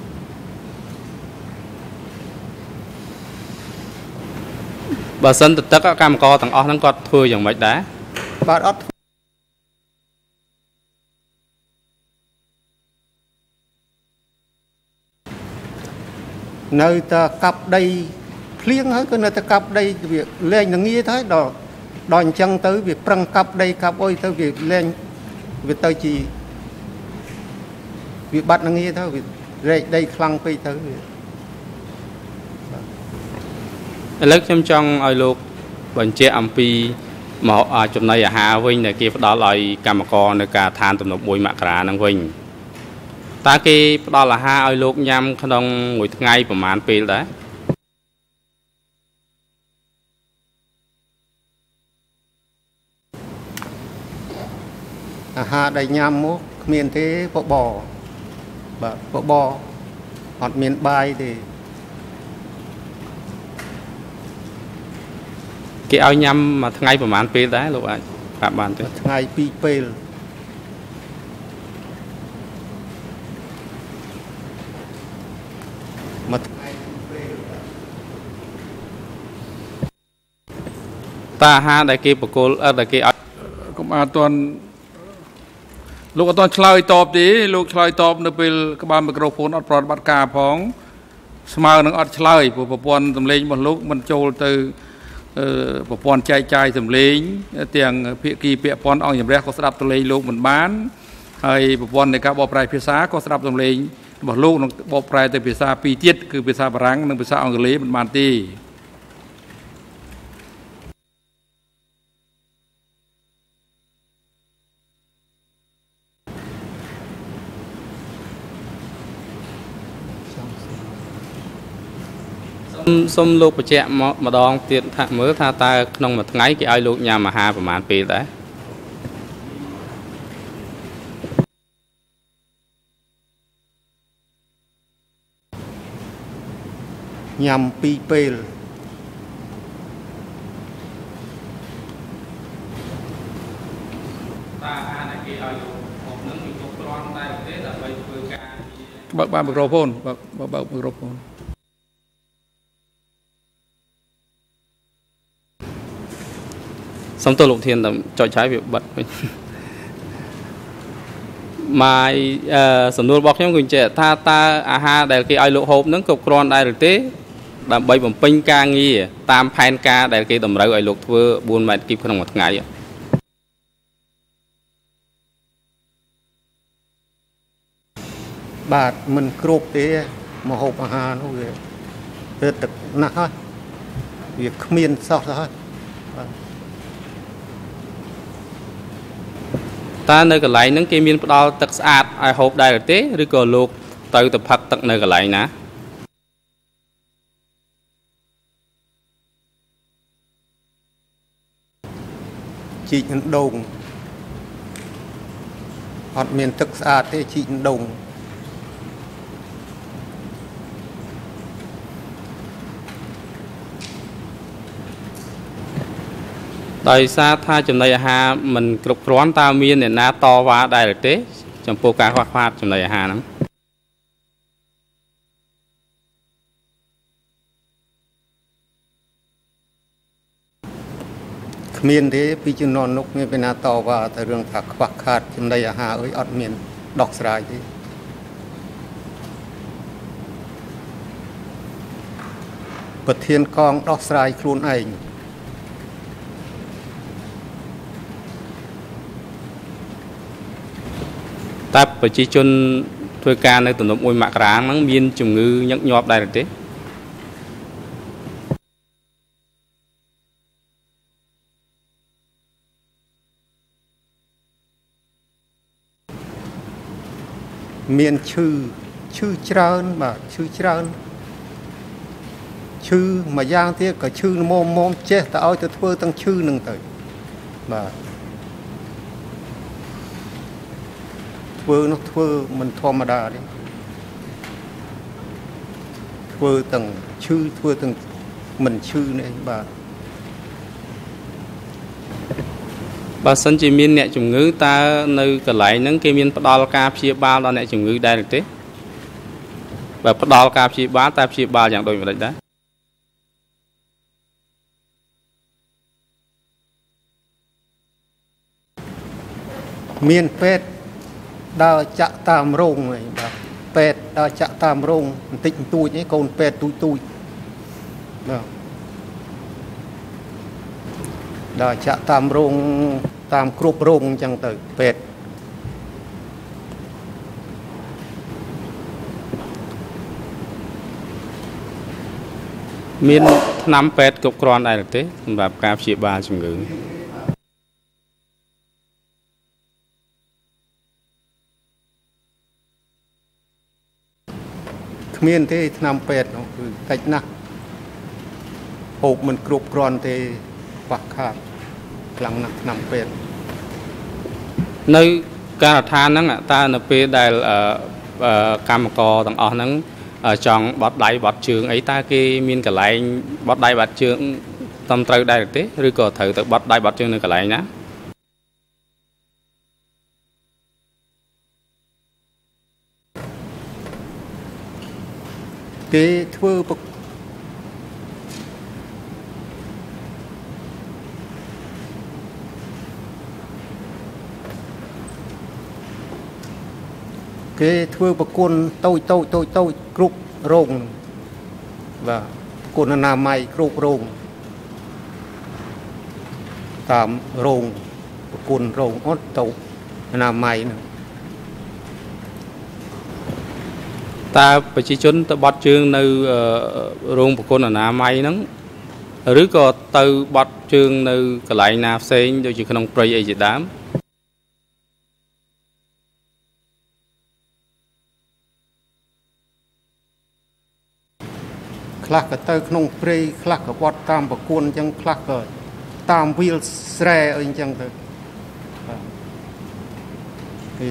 បើសិនទឹកកម្មករទាំងអស់ហ្នឹងគាត់ធ្វើយ៉ាងម៉េចដែរបាទអត់នៅតែកាប់ដីភ្លៀងហើយក៏នៅតែកាប់ដីវាលែងនឹងងាយទៅដល់អញ្ចឹងទៅវាប្រឹងកាប់ដីកាប់អុយទៅវាលែងវាទៅជាវាបាត់នឹងងាយទៅវារែកដីខ្លាំងពេកទៅឥឡូវខ្ញុំចង់ឲ្យលោកបញ្ជាក់អំពីមកចំណីអាហារវិញដែលគេផ្ដល់ឲ្យកម្មករនៅការឋានទំនប់1មករាហ្នឹងវិញតើគេផ្ដល់អាហារឲ្យលោកញ៉ាំក្នុងមួយថ្ងៃប្រហែលពេលដែរអាហារដែលញ៉ាំមកគ្មានទេបបរបាទបបរអត់មានបាយទេគេឲ្យញ៉ាំមួយថ្ងៃប្រហែលពេលដែរលោកអាចប្រាប់បានទេថ្ងៃ2ពេលមួយថ្ងៃ2ពេលតើអាហារដែលគេបកគលដែលគេឲ្យកុំអត់ទាន់លោកអត់ទាន់ឆ្លើយតបទេលោកឆ្លើយតបនៅពេលក្បាលមីក្រូហ្វូនអត់ប្រតិបត្តិការផងស្មើនឹងអត់ឆ្លើយព្រោះប្រព័ន្ធសម្លេងរបស់លោកមិនចូលទៅប្រព័ន្ធចែកចាយសម្លេងទាំងភាគីពាក់ព័ន្ធអង្គជំរះក៏ស្ដាប់សម្លេងលោកមិនបានហើយប្រព័ន្ធនៃការបកប្រែភាសាក៏ស្ដាប់សម្លេងរបស់លោកនឹងបកប្រែទៅភាសាពីរទៀតគឺភាសាបារាំងនិងភាសាអង់គ្លេសមិនបានទេសូមលោកបញ្ជាក់មកម្ដងទៀតថាមើលថាតើក្នុងមួយថ្ងៃគេឲ្យលោកញ៉ាំអាហារប្រមាណពេលដែរញ៉ាំ2ពេលតើអាហារដែលគេឲ្យលោកហូបនឹងវាគ្រប់គ្រាន់ដែរទេដើម្បីធ្វើការបើកមីក្រូហ្វូនបើកមីក្រូហ្វូនសុំទោសលោកធានចុចឆាយវាបិទវិញមកសំណួររបស់ខ្ញុំគឺចេះថាតើអាហារដែលគេឲ្យលោកហូបហ្នឹងគ្រប់គ្រាន់ដែរឬទេដើម្បីបំពេញការងារតាមផែនការដែលគេតម្រូវឲ្យលោកធ្វើ4ម៉ែត្រគីបក្នុងមួយថ្ងៃបាទមិនគ្រប់ទេមកហូបអាហារនោះវាទឹកណាស់ហើយវាគ្មានសោះទៅហើយតើនៅកន្លែងហ្នឹងគេមានផ្ដល់ទឹកស្អាតឲ្យហូបដែរទេឬក៏លោកទៅផឹកទឹកនៅកន្លែងណាជីកអណ្ដូងអត់មានទឹកស្អាតទេជីកអណ្ដូងដោយសារថាចំណីអាហារមិនគ្រប់គ្រាន់តើមានអ្នកណាតវ៉ាដែរឬទេចំពោះការខ្វះខាតចំណីអាហារហ្នឹងគ្មានទេពីជំនាន់នោះមានពេលណាតវ៉ាតែរឿងថាខ្វះខាតចំណីអាហារអើយអត់មានដោះស្រាយទេប្រធានកងដោះស្រាយខ្លួនឯងតែប្រជាជនធ្វើការនៅទំនប់មួយមករាហ្នឹងមានជំងឺញឹកញាប់ដែរទេមានឈឺច្រើនបាទឈឺច្រើនឈឺមួយយ៉ាងទៀតក៏ឈឺមុំចេះតែឲ្យទៅធ្វើទាំងឈឺនឹងទៅបាទធ្វើនោះធ្វើមិនធម្មតាទេធ្វើទាំងឈឺធ្វើទាំងមិនឈឺនេះបាទបើសិនជាមានអ្នកជំងឺតើនៅកន្លែងហ្នឹងគេមានផ្ដល់ការព្យាបាលដល់អ្នកជំងឺដែរទេបើផ្ដល់ការព្យាបាលតែព្យាបាលយ៉ាងដូចម្តេចដែរមានពេទ្យដើរចាក់តាមរោងហ្នឹងបាទពេទ្យដើរចាក់តាមរោងបន្តិចបន្តួចឯងកូនពេទ្យទូចបាទដើរចាក់តាមរោងតាមគ្រប់រោងអញ្ចឹងទៅពេទ្យមានថ្នាំពេទ្យគ្រប់គ្រាន់ដែរទេសម្រាប់ការព្យាបាលជំងឺគ្មានទេថ្នាំពេទ្យនោះគឺតិចណាស់ហូបមិនគ្រប់គ្រាន់ទេខ្វះខាតខ្លាំងណាស់ថ្នាំពេទ្យនៅការដ្ឋានហ្នឹងតើនៅពេលដែលកម្មករទាំងអស់ហ្នឹងចង់បត់ដៃបត់ជើងអីតើគេមានកន្លែងបត់ដៃបត់ជើងតាមត្រូវដែរទេឬក៏ត្រូវទៅបត់ដៃបត់ជើងនៅកន្លែងណាគេធ្វើប្រគុណតូចគ្រប់រោងបាទប្រគុណអនាម័យគ្រប់រោងតាមរោងប្រគុណរោងអត់តូចអនាម័យហ្នឹងតើប្រជាជនទៅបត់ជើងនៅរោងប្រគុណអនាម័យហ្នឹងឬក៏ទៅបត់ជើងនៅកន្លែងណាផ្សេងដូចជាក្នុងព្រៃអីជាដើមខ្លះក៏ទៅក្នុងព្រៃខ្លះក៏បត់តាមប្រគុណអញ្ចឹងខ្លះក៏តាមវាលស្រែអីអញ្ចឹងទៅវា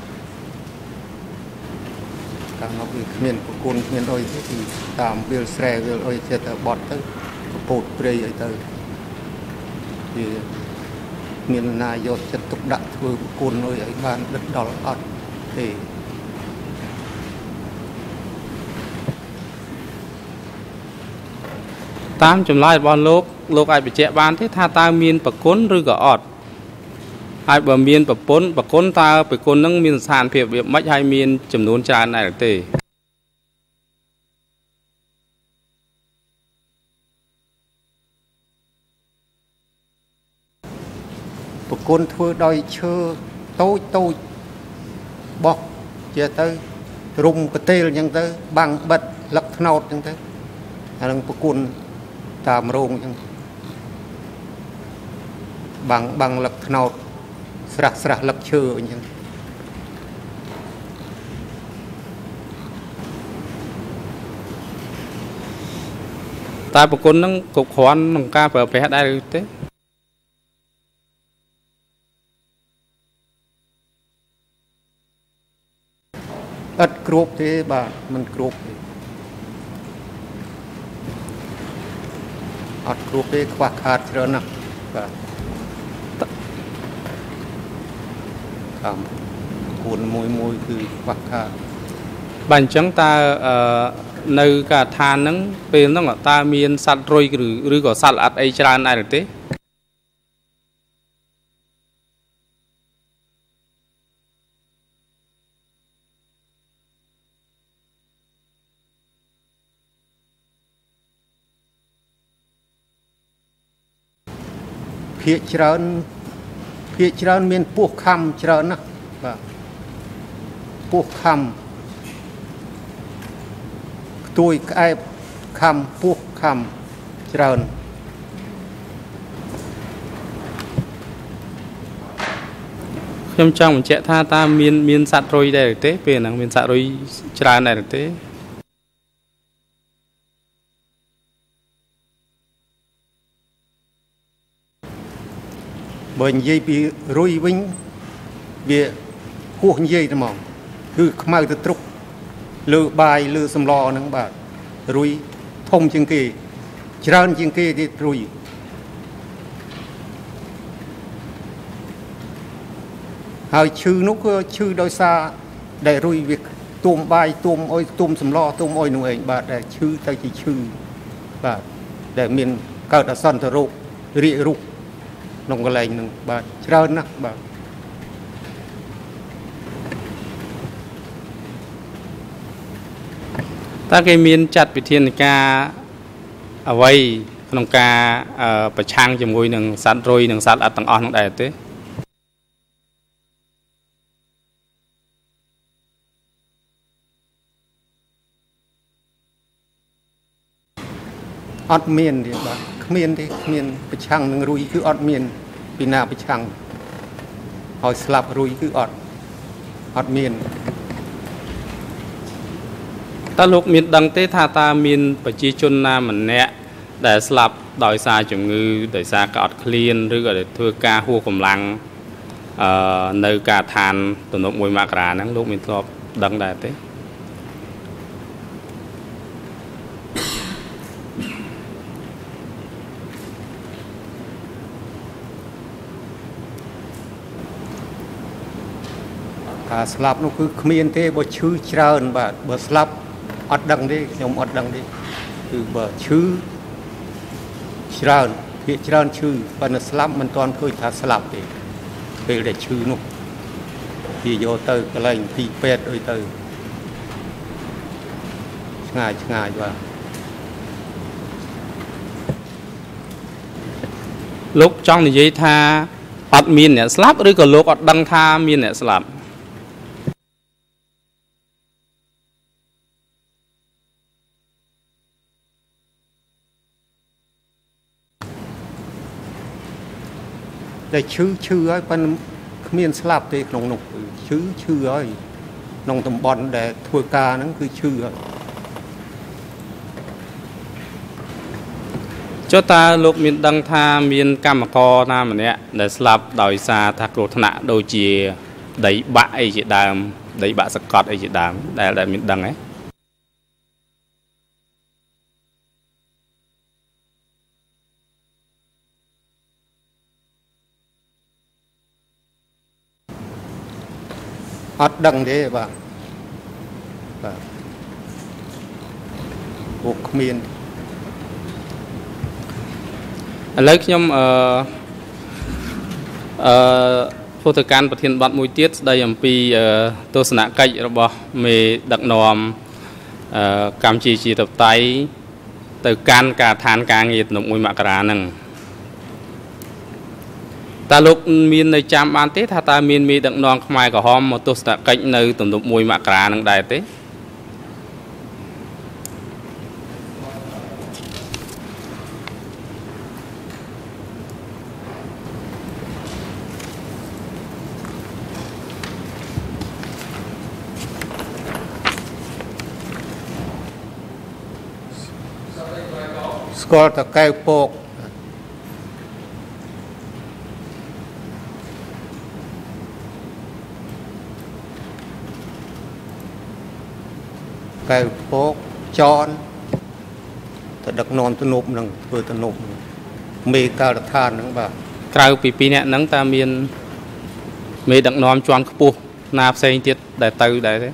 តាមមកវាគ្មានប្រគុណគ្មានអីទេគឺតាមវាលស្រែវាលអីចេះតែបត់ទៅកពោតព្រៃអីទៅវាមានណាយកចិត្តទុកដាក់ធ្វើប្រគុណអីឲ្យបានដិតដល់អត់ទេតាមចម្លើយរបស់លោកអាចបញ្ជាក់បានទេថាតើមានប្រគុណឬក៏អត់ហើយបើមានប្រគុណតើប្រគុណនឹងមានស្ថានភាពរបៀបម៉េចហើយមានចំនួនច្រើនដែរទេប្រគុណធ្វើដោយឈើតូចបោះជាទៅរុំកតេលអញ្ចឹងទៅបាំងបិទលឹកថ្នោតអញ្ចឹងទៅអានឹងប្រគុណតាមរោងអញ្ចឹងបាំងលឹកថ្នោតស្រះលឹកឈើអញ្ចឹងតើប្រគុណនឹងគ្រប់គ្រាន់ក្នុងការប្រើប្រាស់ដែរឬទេអត់គ្រប់ទេបាទមិនគ្រប់ទេអត់គ្រប់ទេខ្វះខាតច្រើនណាស់បាទតាមគួនមួយគឺខ្វះខាតបាទអញ្ចឹងតើនៅកាឋានហ្នឹងពេលហ្នឹងតើមានសត្វរុយឬក៏សត្វល្អិតអីច្រើនដែរទេភាគច្រើនមានពស់ខំច្រើនណាស់បាទពស់ខំខ្ទួយក្អែបខំពស់ខំច្រើនខ្ញុំចង់បញ្ជាក់ថាតើមានសត្វរុយដែរទេពេលហ្នឹងមានសត្វរុយច្រើនដែរទេបើនិយាយពីរុយវិញវាហួសនិយាយតែហ្មងគឺខ្មៅទៅត្រុកលើបាយលើសម្លហ្នឹងបាទរុយធំជាងគេច្រើនជាងគេទៀតរុយហើយឈឺនោះគឺឈឺដោយសារដែលរុយវាទុំបាយទុំអុយទុំសម្លទុំអុយនោះឯងបាទដែលឈឺទៅជាឈឺបាទដែលមានកើតអសន្នរោគរាគរូសក្នុងកន្លែងហ្នឹងបាទច្រើនណាស់បាទតើគេមានចាត់វិធានការអ្វីក្នុងការប្រឆាំងជាមួយនឹងសត្វរុយនិងសត្វល្អិតទាំងអស់នោះដែរទេអត់មានទេបាទគ្មានទេគ្មានប្រឆាំងនឹងរុយគឺអត់មានពីណាប្រឆាំងហើយស្លាប់រុយគឺអត់មានតើលោកមានដឹងទេថាតើមានប្រជាជនណាម្នាក់ដែលស្លាប់ដោយសារជំងឺដោយសារក្អត់ឃ្លានឬក៏ធ្វើការហួសកម្លាំងនៅកាឋានទំនប់1មករាហ្នឹងលោកមានធ្លាប់ដឹងដែរទេការស្លាប់នោះគឺគ្មានទេបើឈឺច្រើនបាទបើស្លាប់អត់ដឹងទេខ្ញុំអត់ដឹងទេគឺបើឈឺច្រើនភាគច្រើនឈឺប៉ុន្តែស្លាប់មិនទាន់ឃើញថាស្លាប់ទេពេលដែលឈឺនោះគេយកទៅកន្លែងទីពេទ្យអីទៅឆ្ងាយបាទលោកចង់និយាយថាអត់មានអ្នកស្លាប់ឬក៏លោកអត់ដឹងថាមានអ្នកស្លាប់តែឈឺហើយប៉ុន្តែគ្មានស្លាប់ទេក្នុងនោះឈឺហើយក្នុងតំបន់ដែលធ្វើការហ្នឹងគឺឈឺហើយចុះតើលោកមានដឹងថាមានកម្មករណាម្នាក់ដែលស្លាប់ដោយសារថាគ្រោះថ្នាក់ដូចជាដីបាក់អីជាដើមដីបាក់សកត់អីជាដើមដែលមានដឹងទេអត់ដឹងទេបាទពួកគ្មានឥឡូវខ្ញុំពុទ្ធកានប្រធានបទមួយទៀតស្ដីអំពីទស្សនកិច្ចរបស់មេដឹកនាំកម្ពុជាជាតបតៃទៅកាន់កាឋានការងារទំនប់1មករាហ្នឹងតើលោកមាននៅចាំបានទេថាតើមានមេដឹកនាំខ្មែរក្រហមមកទស្សនកិច្ចនៅទំនប់1មករាហ្នឹងដែរទេស្គាល់តែកែវពកកែវពកចនទៅដឹកនាំទំនប់នឹងធ្វើទំនប់មេការដ្ឋានហ្នឹងបាទក្រៅពីពីអ្នកហ្នឹងតើមានមេដឹកនាំជាន់ខ្ពស់ណាផ្សេងទៀតដែលទៅដែរទេ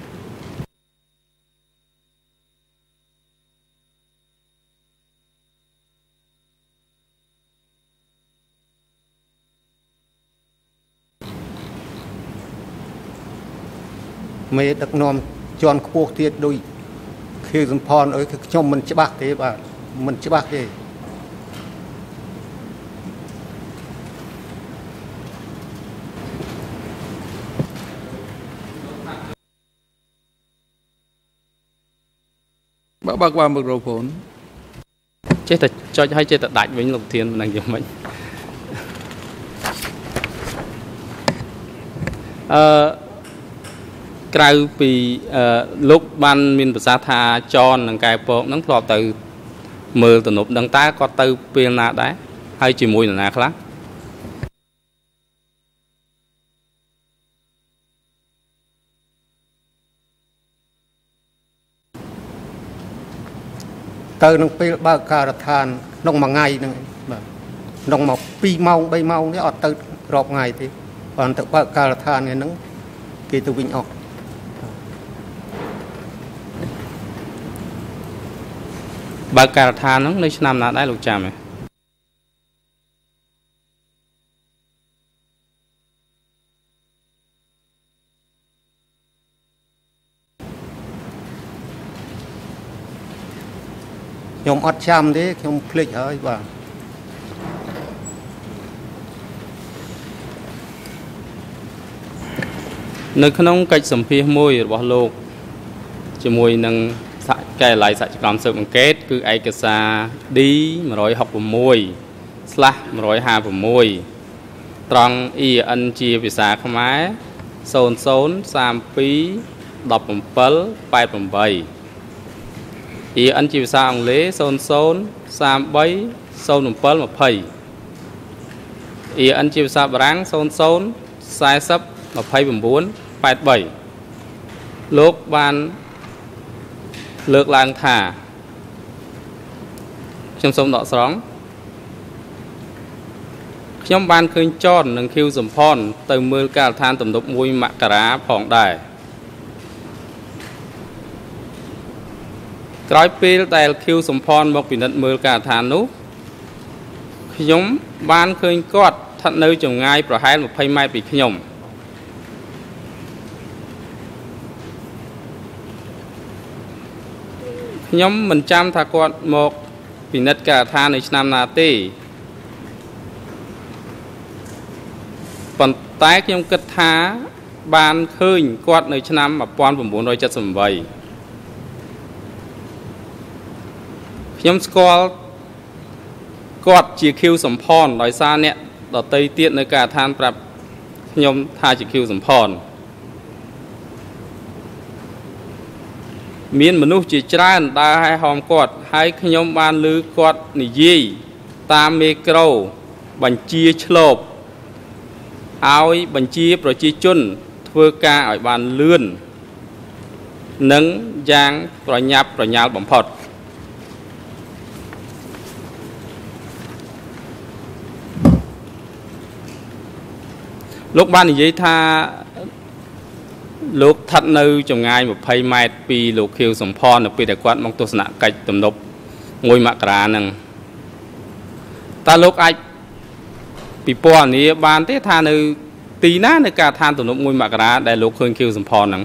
មេដឹកនាំជាន់ខ្ពស់ទៀតដូចខៀវសំផនអើយគឺខ្ញុំមិនច្បាស់ទេបាទមិនច្បាស់ទេបើកមីក្រូហ្វូនចេះតែចុចឲ្យចេះតែដាច់វិញលោកធានមិនដឹងយ៉ាងម៉េចក្រៅពីលោកបានមានប្រសាសន៍ថាចននិងកែពកហ្នឹងធ្លាប់ទៅមើលទំនប់ដឹងតើគាត់ទៅពេលណាដែរហើយជាមួយនរណាខ្លះទៅនឹងពេលបើកការដ្ឋានក្នុងមួយថ្ងៃហ្នឹងបាទក្នុងមក2ម៉ោង3ម៉ោងនេះអត់ទៅរាប់ថ្ងៃទេបានទៅបើកការដ្ឋានហ្នឹងគេទៅវិញអស់បើកការដ្ឋានហ្នឹងនៅឆ្នាំណាដែរលោកចាំហ៎ខ្ញុំអត់ចាំទេខ្ញុំភ្លេចហើយបាទនៅក្នុងកិច្ចសម្ភាសមួយរបស់លោកជាមួយនឹងសហកែឡៃសហកម្មស៊ើបអង្កេតគឺឯកសារ D 166/156 ត្រង់ EN ជាភាសាខ្មែរ00321788 EN ជាភាសាអង់គ្លេស00330720 EN ជាភាសាបារាំង00402983 លោកបានលើកឡើងថាខ្ញុំសូមដកស្រង់ខ្ញុំបានឃើញចននិងខៀវសំផនទៅមើលការដ្ឋានទំនប់1មករាផងដែរក្រោយពេលដែលខៀវសំផនមកពិនិត្យមើលការដ្ឋាននោះខ្ញុំបានឃើញគាត់ស្ថិតនៅចម្ងាយប្រហែល20ម៉ែត្រពីខ្ញុំខ្ញុំមិនចាំថាគាត់មកពិនិត្យការដ្ឋាននៅឆ្នាំណាទេប៉ុន្តែខ្ញុំគិតថាបានឃើញគាត់នៅឆ្នាំ1978ខ្ញុំស្គាល់គាត់ជាខៀវសំផនដោយសារអ្នកដតីទៀតនៅការដ្ឋានប្រាប់ខ្ញុំថាជាខៀវសំផនមានមនុស្សជាច្រើនដើរហែហមគាត់ហើយខ្ញុំបានឮគាត់និយាយតាមមេក្រូបញ្ជាឆ្លប់ឲ្យបញ្ជាប្រជាជនធ្វើការឲ្យបានលឿននិងយ៉ាងប្រញាប់ប្រញាល់បំផុតលោកបាននិយាយថាលោកស្ថិតនៅចម្ងាយ20ម៉ែត្រពីលោកខៀវសំផននៅពេលដែលគាត់មកទស្សនកិច្ចទំនប់1មករាហ្នឹងតើលោកអាចពិពណ៌នាបានទេថានៅទីណានៅការដ្ឋានទំនប់1មករាដែលលោកឃើញខៀវសំផនហ្នឹង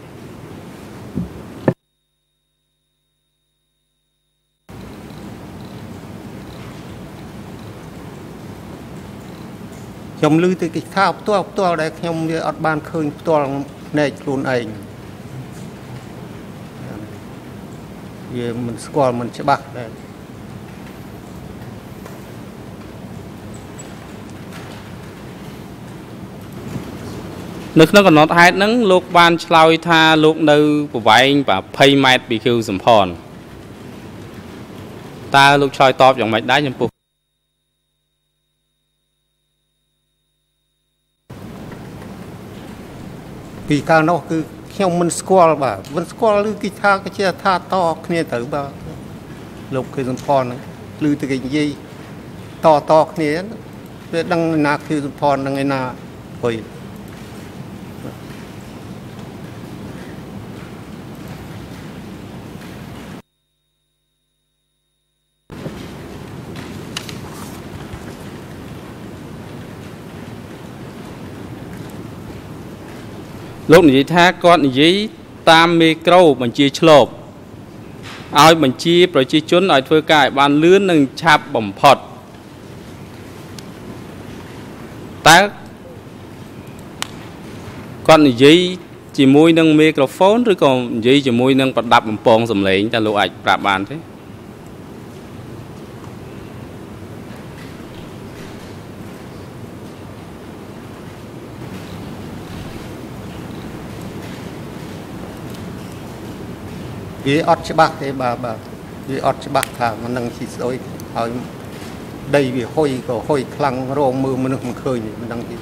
ខ្ញុំឮទៅគេថាផ្ទាល់ដែលខ្ញុំវាអត់បានឃើញផ្ទាល់ភ្នែកខ្លួនឯងវាមិនស្គាល់មិនច្បាស់ដែរនៅក្នុងកំណត់ហេតុហ្នឹងលោកបានឆ្លើយថាលោកនៅប្រវែង20ម៉ែត្រពីខៀវសំផនតើលោកឆ្លើយតបយ៉ាងម៉េចដែរចំពោះពីកាលនោះគឺខ្ញុំមិនស្គាល់បាទមិនស្គាល់ឬគេថាគេជាថាតគ្នាទៅបាទលោកខៀវសំផនហ្នឹងឮទៅគេនិយាយតគ្នាវាដឹងណាគឺសំផននឹងឯណាហុយលោកនិយាយថាគាត់និយាយតាមមេក្រូបញ្ជាឆ្លប់ឲ្យបញ្ជាប្រជាជនឲ្យធ្វើការឲ្យបានលឿននិងឆាប់បំផុតតើគាត់និយាយជាមួយនឹងមីក្រូហ្វូនឬក៏និយាយជាមួយនឹងប្រដាប់បំពងសំឡេងតើលោកអាចប្រាប់បានទេវាអត់ច្បាស់ទេបាទវាអត់ច្បាស់ថាមិននឹងជីស្អុយហើយដីវាហុយក៏ហុយខ្លាំងរងមើលមនុស្សមិនឃើញមិនដឹងទេ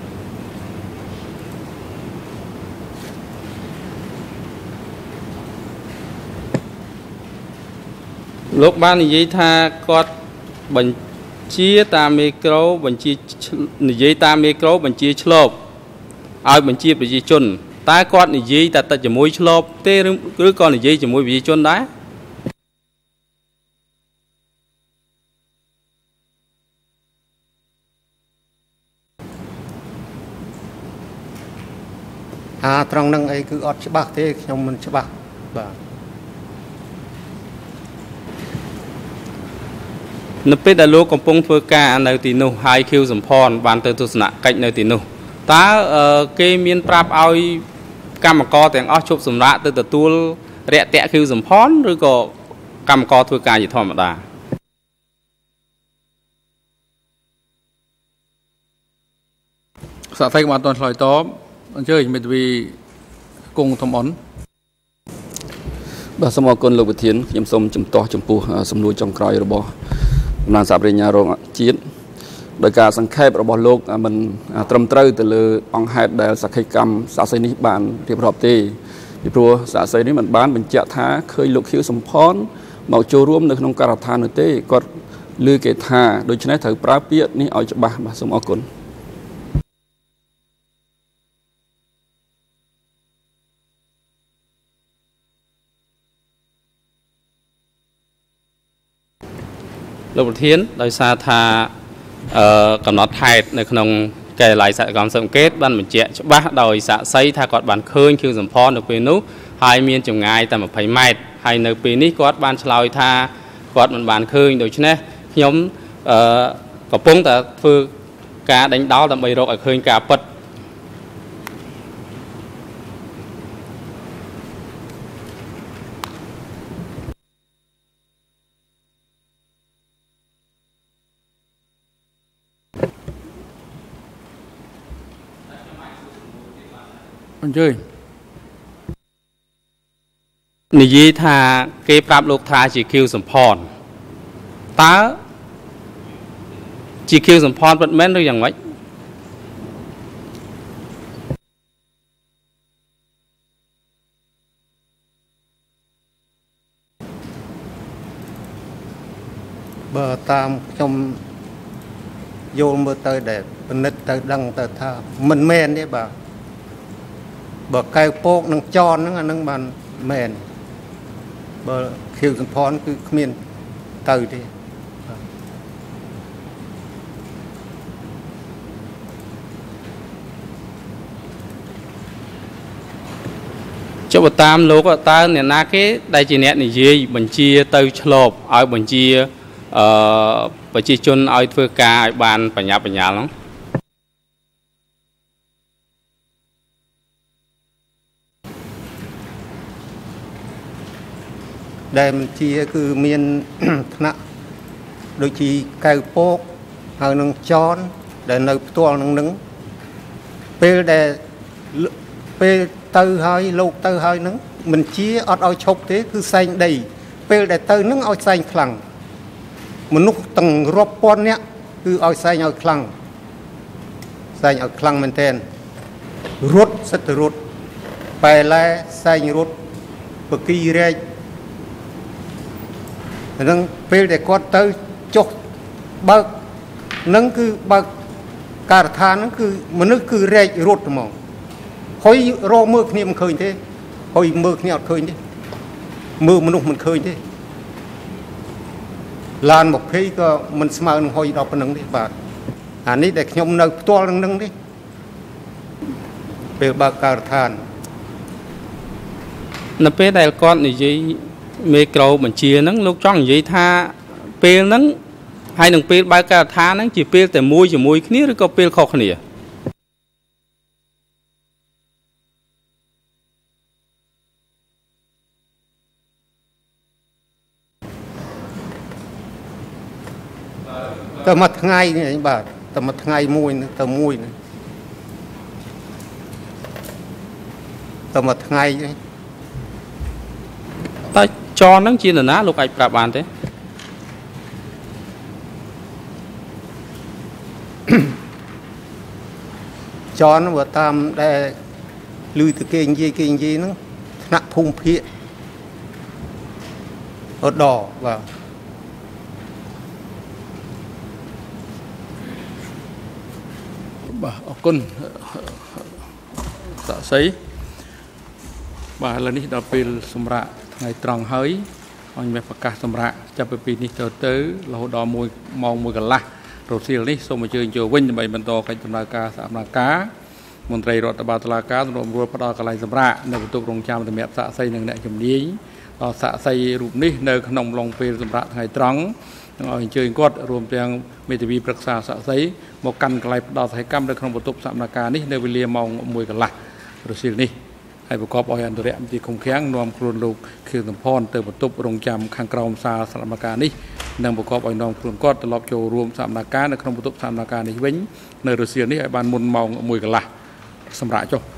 លោកបាននិយាយថាគាត់បញ្ជាតាមមេក្រូបញ្ជានិយាយតាមមេក្រូបញ្ជាឆ្លប់ឲ្យបញ្ជាប្រជាជនតើគាត់និយាយតែតិចជាមួយឆ្លប់ទេឬក៏និយាយជាមួយប្រជាជនដែរត្រង់ហ្នឹងអីគឺអត់ច្បាស់ទេខ្ញុំមិនច្បាស់បាទនៅពេលដែលលោកកំពុងធ្វើការនៅទីនោះហើយឃីវសំផនបានទៅទស្សនកិច្ចនៅទីនោះតើគេមានប្រាប់ឲ្យកម្មករទាំងអស់ជប់សម្រាកទៅទទួលរាក់ទាក់ឃីវសំផនឬក៏កម្មករធ្វើការជាធម្មតាសាក់សៃក៏បានតន់ឆ្លើយតបអញ្ជើញមេធាវីគង់ធំអនបាទសូមអរគុណលោកប្រធានខ្ញុំសូមជំទាស់ចំពោះសំណួរចុងក្រោយរបស់តំណាងសហប្រញ្ញារងជាតិដោយការសង្ខេបរបស់លោកមិនត្រឹមត្រូវទៅលើអង្គហេតុដែលសក្ខីកម្មសាស័យនេះបានរៀបរាប់ទេពីព្រោះសាស័យនេះមិនបានបញ្ជាក់ថាឃើញលោកខៀវសំផនមកចូលរួមនៅក្នុងការដ្ឋាននោះទេគាត់ឮគេថាដូច្នេះត្រូវប្រើពាក្យនេះឲ្យច្បាស់បាទសូមអរគុណលោកប្រធានដោយសារថាកំណត់ហេតុនៅក្នុងកែឡាយសកម្មសង្កេតបានបញ្ជាក់ច្បាស់ដោយសាក្សីថាគាត់បានឃើញឃីវសំផននៅពេលនោះហើយមានចម្ងាយតែ20ម៉ែត្រហើយនៅពេលនេះគាត់បានឆ្លើយថាគាត់មិនបានឃើញដូច្នេះខ្ញុំកំពុងតែធ្វើការដេញដោលដើម្បីរកឲ្យឃើញការពិតអញ្ជើញនិយាយថាគេប្រាប់លោកថាជាឃីវសំផនតើជាឃីវសំផនពិតមែនឬយ៉ាងម៉េចបើតាមខ្ញុំយល់មើលទៅដែលពិនិត្យទៅដឹងទៅថាមិនមែនទេបាទបើកែវពកនឹងចនហ្នឹងអានឹងបានមែនបើខៀវសំផនគឺគ្មានទៅទេចុះតាមលោកតើអ្នកណាគេដែលជាអ្នកនិយាយបញ្ជាទៅឆ្លប់ឲ្យបញ្ជាប្រជាជនឲ្យធ្វើការឲ្យបានបញ្ញាបញ្ញាល់ហ្នឹងដែលបញ្ជាគឺមានថ្នាក់ដូចជាកៅពកហើយនឹងចនដែលនៅផ្ទាល់នឹងពេលដែលពេលទៅហើយលោកទៅហើយនឹងមិនជាអត់ឲ្យឈប់ទេគឺសែងដីពេលដែលទៅនឹងឲ្យសែងខ្លាំងមនុស្សទាំងរាប់ពាន់នាក់គឺឲ្យសែងឲ្យខ្លាំងសែងឲ្យខ្លាំងមែនទែនរត់សិតទៅរត់បែឡែសែងរត់បកីរែកហ្នឹងពេលដែលគាត់ទៅចុះបើកนั่นคือการทานนั่นคือมันนึกคือแรงรถมองหอยรอมือนี่มันเคยเท่หอยมือนี่เคยเท่มือมนุษย์มันเคยเท่ลานบอกพี่ก็มันสมาร์ทหอยดอกเป็นหนึ่งดิบาทอันนี้เด็กยมเนยตัวหนึ่งดิเป็นบาการทานนับเป็นแต่ก่อนนี่ยี่เมกเราเหมือนเชียร์นั่งลูกจ้องยี่ท่าเปลนั่งให้หนึ่งเปลบาการทานนั่งจีเปลแต่มวยจีมวยนี้หรือก็เปลข้อขณีแต่มาไงเนี่ยบาทแต่มาไงมวยนะแต่มวยนะแต่มาไงแต่จอนั่งจีนนะลูกไอ้ปราบานเต้จอนว่าตามได้ลุยตะเกียงยีนั่งนักพุ่งเพี้ยอดดอกว่าออกก้นสะใสบ่าแล้วนี่เราเป็นสมระไงตรังเฮ้ยอันนี้ประกาศสมระจะไปปีนี้เติร์เราดอมวยมองมวยกันละโรเซียนี่ส่งมาเจอโจวิ่งไปบรรโตกันตำรากาสามนากามนตรีรัฐบาลตลาดการรวมรัวพระดอกลายสมระในประตูโรงจามตะเมียบสะใสหนึ่งในจำนี้เราสะใสรูปนี้ในขนมลงเป็นสมระไงตรังเอาเจอกอดรวมเพียงเมตวีปรักษาสะใสหมกกันกลายดาวไทยกัมในขนมประตูสามนาการนี่ในวิเลียมองมวยกันละโรเซียนี่ให้ประกอบอันตัวเรมที่คงแข็งนวมครูนลูกคือสมพรเติมประตูโรงจำขังกราวซาสามนาการนี่นำประกอบอันนองครูนกอดตลอดโจรวมสามนาการในขนมประตูสามนาการนี่เว้นในโรเซียนี่ไอ้บานมุนมองมวยกันละสำหรับเจ้า